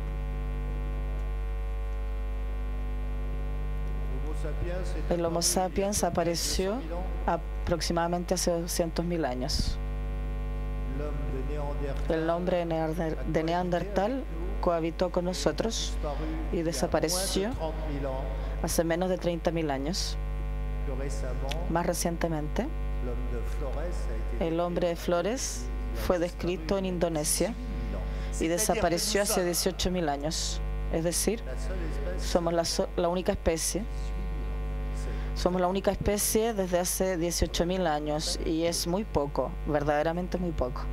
El Homo sapiens apareció aproximadamente hace doscientos mil años. El hombre de Neandertal cohabitó con nosotros y desapareció hace menos de treinta mil años. Más recientemente, el hombre de Flores fue descrito en Indonesia y desapareció hace dieciocho mil años. Es decir, somos la, so la única especie. Somos la única especie desde hace dieciocho mil años y es muy poco, verdaderamente muy poco.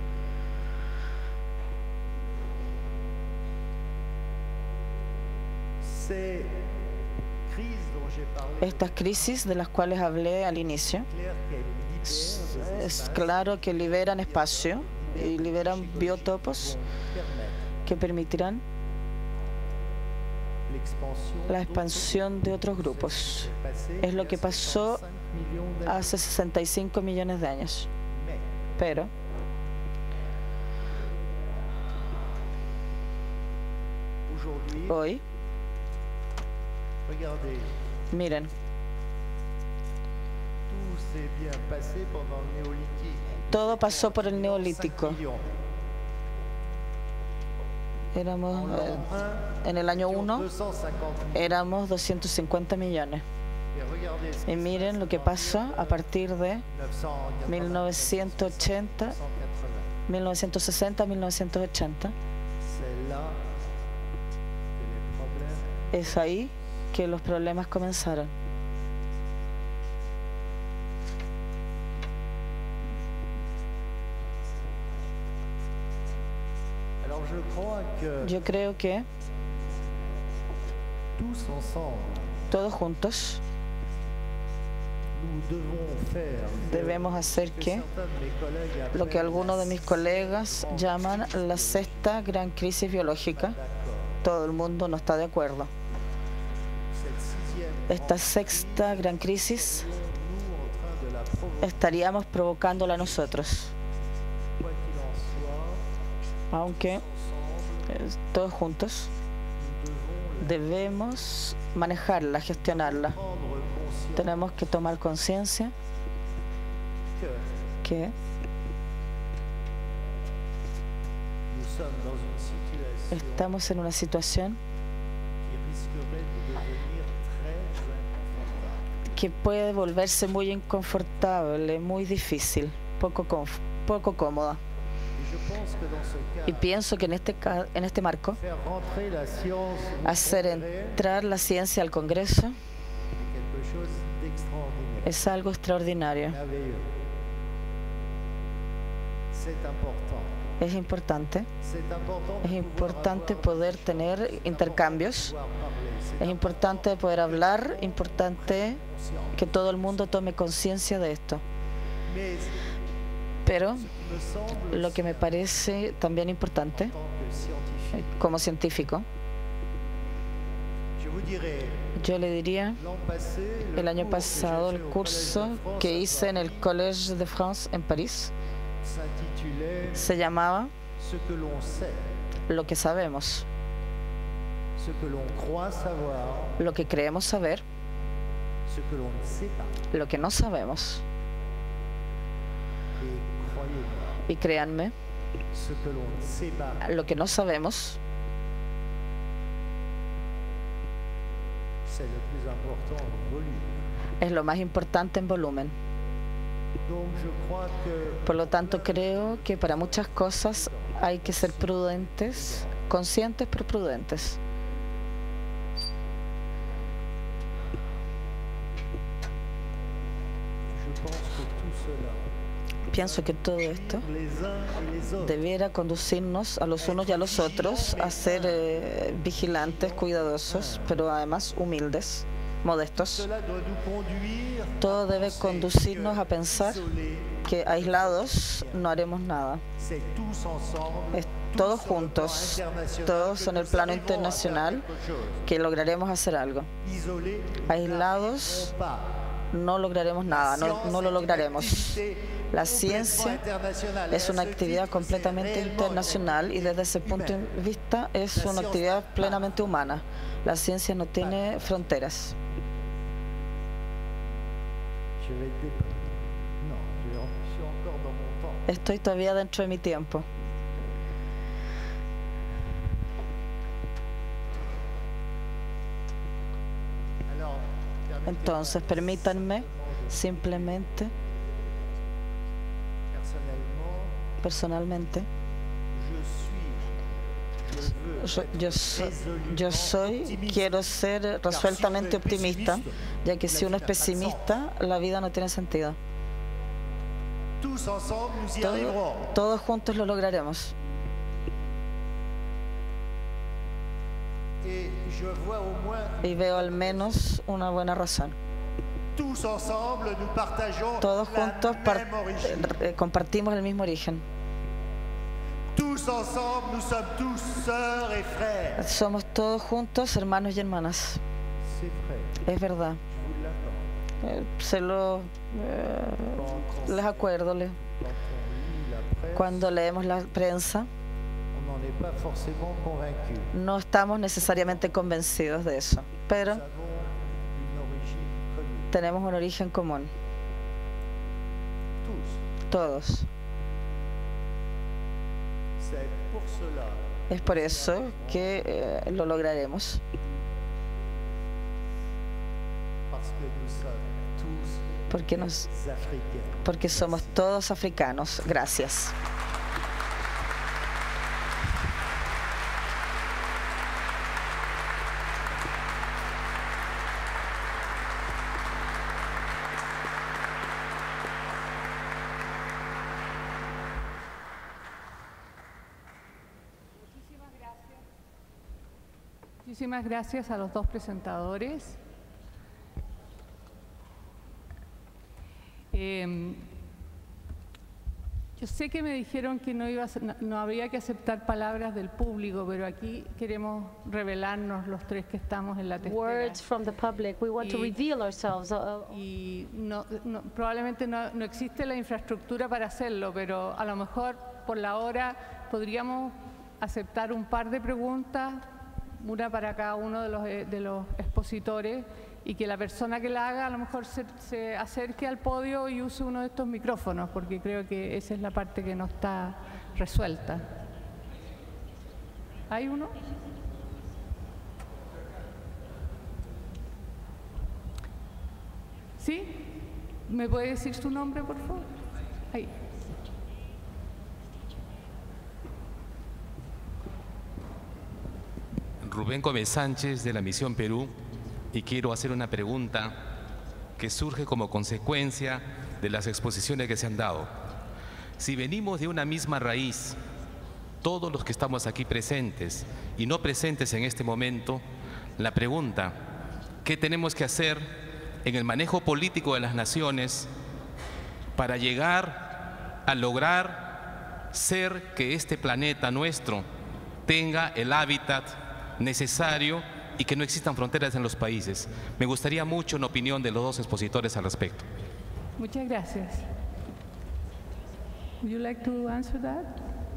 Estas crisis de las cuales hablé al inicio, es claro que liberan espacio y liberan biotopos que permitirán la expansión de otros grupos. Es lo que pasó hace sesenta y cinco millones de años. Pero hoy, miren, todo pasó por el Neolítico. Éramos, eh, en el año uno, éramos doscientos cincuenta millones. Y miren lo que pasa a partir de mil novecientos ochenta, mil novecientos sesenta, mil novecientos ochenta. Es ahí que los problemas comenzaron. Yo creo que todos juntos debemos hacer que lo que algunos de mis colegas llaman la sexta gran crisis biológica. Todo el mundo no está de acuerdo. Esta sexta gran crisis estaríamos provocándola nosotros. Aunque eh, todos juntos debemos manejarla, gestionarla. Tenemos que tomar conciencia que estamos en una situación que puede volverse muy inconfortable, muy difícil, poco, poco cómoda. Y pienso que en este, en este marco, hacer entrar la ciencia al Congreso es algo extraordinario. Es importante. Es importante poder tener intercambios. Es importante poder hablar. Es importante que todo el mundo tome conciencia de esto. Pero lo que me parece también importante, como científico, yo le diría, el año pasado el curso que hice en el Collège de France en París se llamaba Lo que sabemos, lo que creemos saber, lo que no sabemos. Y créanme, lo que no sabemos es lo más importante en volumen. Por lo tanto, creo que para muchas cosas hay que ser prudentes, conscientes pero prudentes. Pienso que todo esto debiera conducirnos a los unos y a los otros a ser eh, vigilantes, cuidadosos, pero además humildes, modestos. Todo debe conducirnos a pensar que aislados no haremos nada. Es todos juntos, todos en el plano internacional, que lograremos hacer algo. Aislados no lograremos nada, no, no lo lograremos. La ciencia es una actividad completamente internacional y desde ese punto de vista es una actividad plenamente humana. La ciencia no tiene fronteras. Estoy todavía dentro de mi tiempo. Entonces, permítanme simplemente, personalmente, yo, yo, soy, yo soy, quiero ser resueltamente optimista, ya que si uno es pesimista, la vida no tiene sentido. Todo, todos juntos lo lograremos. Y veo al menos una buena razón. Todos juntos eh, compartimos el mismo origen. Somos todos juntos hermanos y hermanas. Es verdad. Eh, se lo eh, les acuerdo. Les, cuando leemos la prensa, no estamos necesariamente convencidos de eso, pero tenemos un origen común. Todos. Es por eso que eh, lo lograremos. Porque, nos, porque somos todos africanos. Gracias. Muchísimas gracias a los dos presentadores. Eh, yo sé que me dijeron que no, iba a, no, no había que aceptar palabras del público, pero aquí queremos revelarnos los tres que estamos en la testera. Words from the public. We want y, to reveal ourselves. Y no, no, probablemente no, no existe la infraestructura para hacerlo, pero a lo mejor por la hora podríamos aceptar un par de preguntas, una para cada uno de los, de los expositores, y que la persona que la haga a lo mejor se, se acerque al podio y use uno de estos micrófonos, porque creo que esa es la parte que no está resuelta. ¿Hay uno? ¿Sí? ¿Me puede decir su nombre, por favor? Ahí. Rubén Gómez Sánchez, de la Misión Perú, y quiero hacer una pregunta que surge como consecuencia de las exposiciones que se han dado. Si venimos de una misma raíz, todos los que estamos aquí presentes y no presentes en este momento, la pregunta, ¿qué tenemos que hacer en el manejo político de las naciones para llegar a lograr ser que este planeta nuestro tenga el hábitat necesario y que no existan fronteras en los países? Me gustaría mucho una opinión de los dos expositores al respecto. Muchas gracias. Would you like to answer that?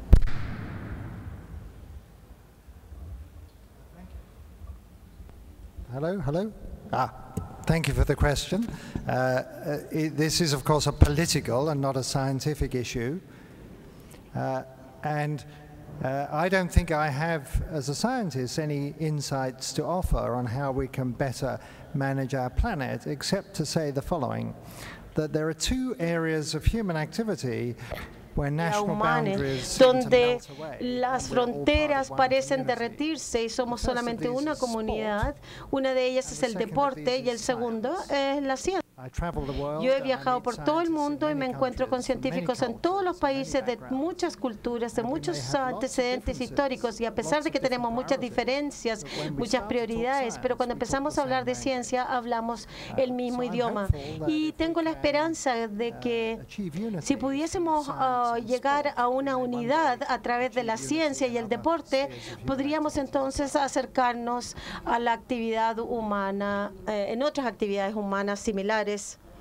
Hello, hello. Ah, thank you for the question. Uh, uh, it, this is, of course, a political and not a scientific issue. Uh, and Uh, I don't think I have, as a scientist, any insights to offer on how we can better manage our planet, except to say the following, that there are two areas of human activity where national boundaries donde las fronteras parecen derretirse y somos solamente una comunidad. Una de ellas es el deporte y el segundo es la ciencia. Yo he viajado por todo el mundo y me encuentro con científicos en todos los países de muchas culturas, de muchos antecedentes históricos, y a pesar de que tenemos muchas diferencias, muchas prioridades, pero cuando empezamos a hablar de ciencia hablamos el mismo idioma. Y tengo la esperanza de que si pudiésemos uh, llegar a una unidad a través de la ciencia y el deporte, podríamos entonces acercarnos a la actividad humana, eh, en otras actividades humanas similares.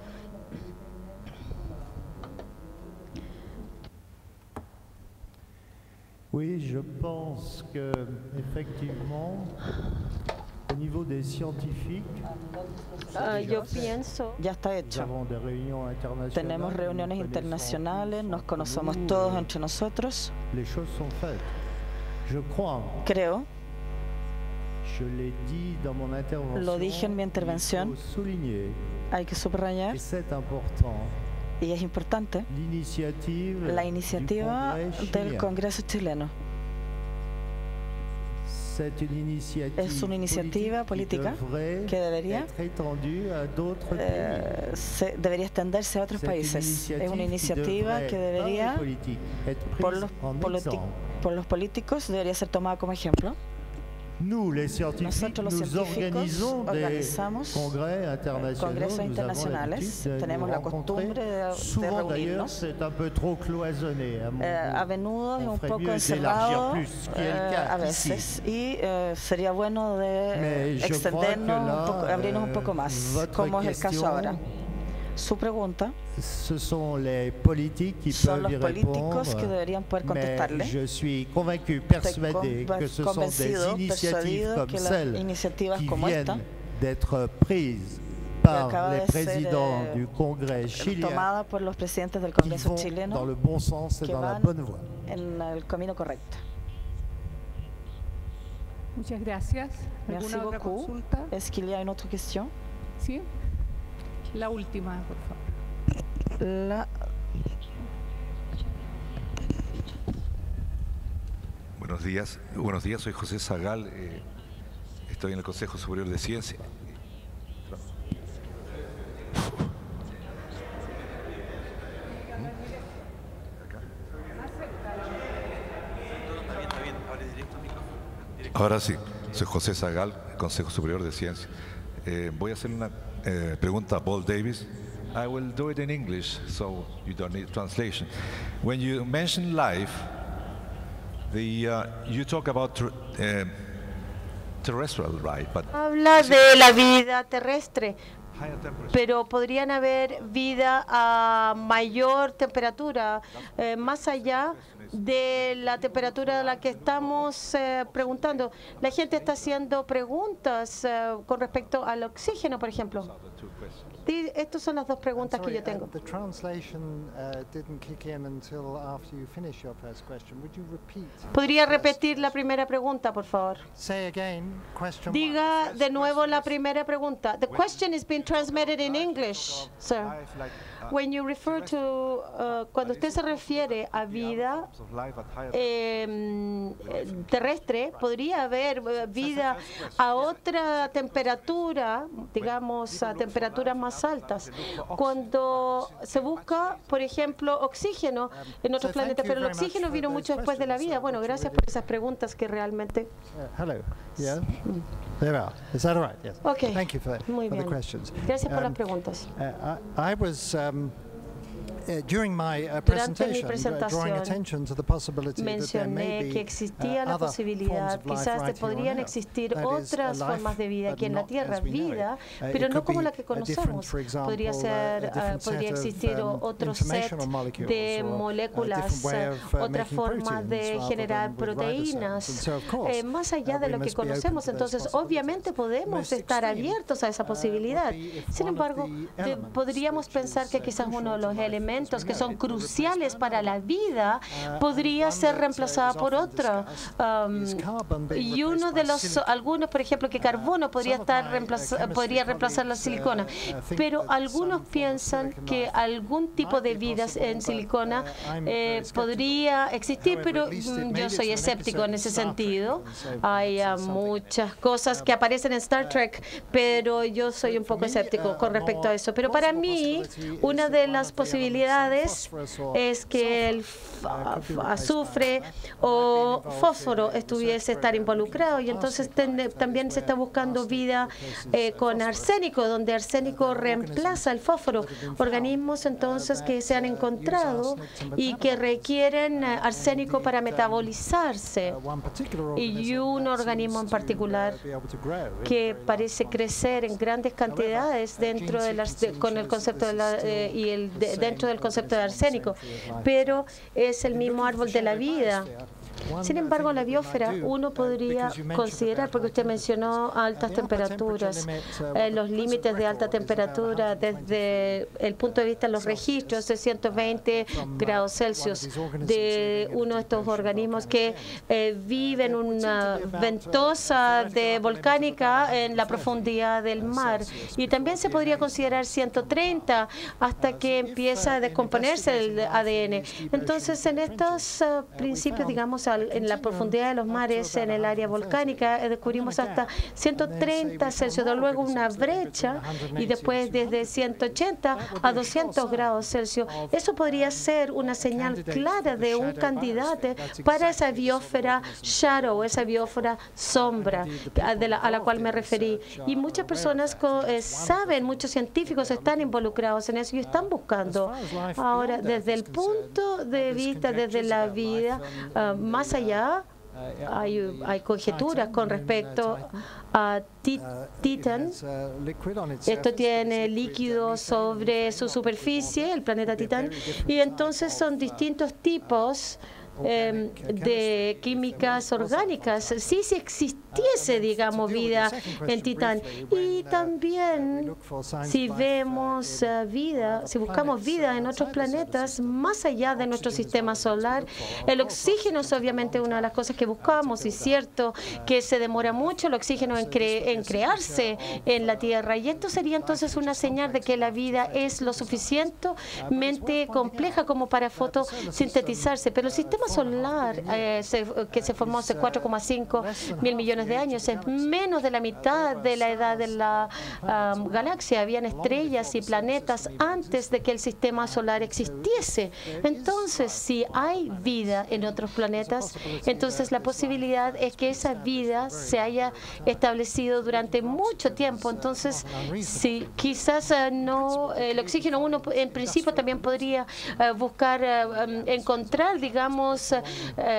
Oui, je pense que effectivement, au niveau des scientifiques, uh, yo pienso, ya está hecho. Tenemos reuniones internacionales, nos conocemos todos entre nosotros. Les choses sont faites. Je crois. Creo. Je l'ai dit dans mon intervention. Lo dije en mi intervención. Il faut souligner. Hay que subrayar. Et c'est important. Y es importante la iniciativa del Congreso chileno. Es una iniciativa política que debería, eh, se, debería extenderse a otros países. Es una iniciativa que debería, por los, por los políticos, debería ser tomada como ejemplo. Nous, les scientifiques, nous organisons des congrès internationaux. Congresos internacionales. Tenemos la costumbre de, de reunirnos. C'est un peu trop cloisonné. À, mon eh, a menudo es un poco encerrado eh, a veces y eh, sería bueno de extendernos, un poco, abrirnos un poco más, como es el caso ahora. Su pregunta Ce sont les politiques qui son peuvent los políticos que deberían poder contestarle. Je suis convaincu, persuadé que ce sont des initiatives comme celles qui viennent d'être prises par les présidents du Congrès chilien por los presidentes del Congreso qui vont chileno, dans le bon sens et dans la bonne voie. En el camino correcto. Muchas gracias. Merci ¿Alguna otra beaucoup. consulta? Est-ce qu'il y a une autre question? Sí. La última, por favor. La... Buenos días, buenos días, soy José Zagal, eh, estoy en el Consejo Superior de Ciencia. Ahora sí, soy José Zagal, Consejo Superior de Ciencia. Eh, voy a hacer una eh, pregunta a Paul Davis. I will do it in English, so you don't need translation. When you mention life, the uh, you talk about ter uh, terrestrial life, but habla de la vida terrestre, pero podrían haber vida a mayor temperatura, eh, más allá de la temperatura a la que estamos eh, preguntando. La gente está haciendo preguntas eh, con respecto al oxígeno, por ejemplo. Sí, estas son las dos preguntas que yo tengo. ¿Podría repetir la primera pregunta, por favor? Diga de nuevo la primera pregunta. The question is being transmitted in English, sir. When you refer to, uh, cuando usted se refiere a vida eh, terrestre, podría haber vida a otra temperatura, digamos, a temperaturas más altas. Cuando se busca, por ejemplo, oxígeno en otros planetas, pero el oxígeno vino mucho después de la vida. Bueno, gracias por esas preguntas que realmente... Hello. Yeah. There we are. Is that all right? Yes. Okay. Thank you for, Muy for the bien. questions. Gracias por Um, las preguntas. Uh, I, I was um, uh, during my uh, Durante mi presentation uh, drawing attention to the possibility that there may mencioné be que existía uh, la other posibilidad, forms of life quizás de right here on podrían Earth. existir That is, otras a life, formas de vida but aquí en la not Tierra, as we know it. vida, Uh, pero it no could como be la que a different, conocemos. for example, Podría uh, a ser, uh, different podría set of, existir um, otro set informational molecules de or a moléculas, different way of, uh, otra making forma proteins de rather generar than with proteínas, ribosomes. And so, of course, eh, más allá uh, de we lo que must be open conocemos. to those Entonces, obviamente podemos Most estar extreme, abiertos a esa uh, posibilidad. would be if Sin one of embargo, the de- elements podríamos which pensar is, que uh, quizás uno de crucial los to life, elementos que son cruciales para la vida podría ser reemplazada por otra. Um, y uno de los, algunos, por ejemplo, que carbono podría estar reemplaza, podría reemplazar la silicona, pero algunos piensan que algún tipo de vida en silicona eh, podría existir, pero mm, yo soy escéptico en ese sentido. Hay uh, muchas cosas que aparecen en Star Trek, pero yo soy un poco escéptico con respecto a eso. Pero para mí, una de las posibilidades es que el azufre o fósforo estuviese estar involucrado, y entonces ten, también se está buscando vida eh, con arsénico, donde arsénico reemplaza el fósforo. Organismos entonces que se han encontrado y que requieren uh, arsénico para metabolizarse, y un organismo en particular que parece crecer en grandes cantidades dentro de las, de, con el concepto de la, eh, y el de, dentro del concepto de arsénico, pero es el mismo árbol de la vida. Sin embargo, la biosfera uno podría considerar, porque usted mencionó altas temperaturas, eh, los límites de alta temperatura desde el punto de vista de los registros de ciento veinte grados Celsius de uno de estos organismos que eh, viven una ventosa de volcánica en la profundidad del mar. Y también se podría considerar ciento treinta hasta que empieza a descomponerse el A D N. Entonces, en estos uh, principios, digamos, en la profundidad de los mares, en el área volcánica, descubrimos hasta ciento treinta Celsius, luego una brecha, y después desde ciento ochenta a doscientos grados Celsius. Eso podría ser una señal clara de un candidato para esa biosfera shadow, esa biosfera sombra de la, a la cual me referí. Y muchas personas eh, saben, muchos científicos están involucrados en eso y están buscando. Ahora, desde el punto de vista, desde la vida, uh, más allá, hay, hay conjeturas con respecto a Titán. Esto tiene líquido sobre su superficie, el planeta Titán, y entonces son distintos tipos Eh, de químicas orgánicas, si sí, existiese, digamos, vida en Titán. Y también, si vemos uh, vida, si buscamos vida en otros planetas más allá de nuestro sistema solar, el oxígeno es obviamente una de las cosas que buscamos, y es cierto que se demora mucho el oxígeno en, cre en crearse en la Tierra, y esto sería entonces una señal de que la vida es lo suficientemente compleja como para fotosintetizarse. Pero el sistema solar eh, se, que se formó hace cuatro coma cinco mil millones de años es menos de la mitad de la edad de la um, galaxia. Habían estrellas y planetas antes de que el sistema solar existiese. Entonces, si hay vida en otros planetas, entonces la posibilidad es que esa vida se haya establecido durante mucho tiempo. Entonces, si quizás uh, no el oxígeno, uno en principio también podría uh, buscar uh, um, encontrar, digamos, uh,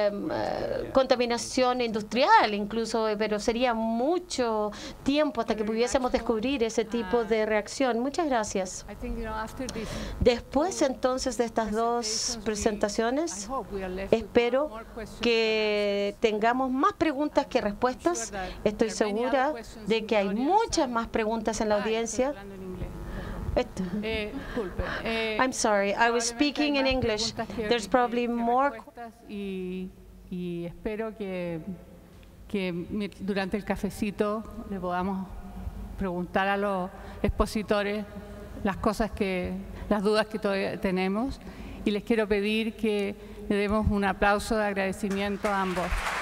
uh, contaminación industrial incluso, pero sería mucho tiempo hasta que pudiésemos descubrir ese tipo de reacción. Muchas gracias. Después entonces de estas dos presentaciones, espero que tengamos más preguntas que respuestas. Estoy segura de que hay muchas más preguntas en la audiencia. Eh, disculpe. Eh, I'm sorry, I was speaking in English. There's probably more. Y, y espero que, que durante el cafecito le podamos preguntar a los expositores las cosas que, las dudas que todavía tenemos. Y les quiero pedir que le demos un aplauso de agradecimiento a ambos.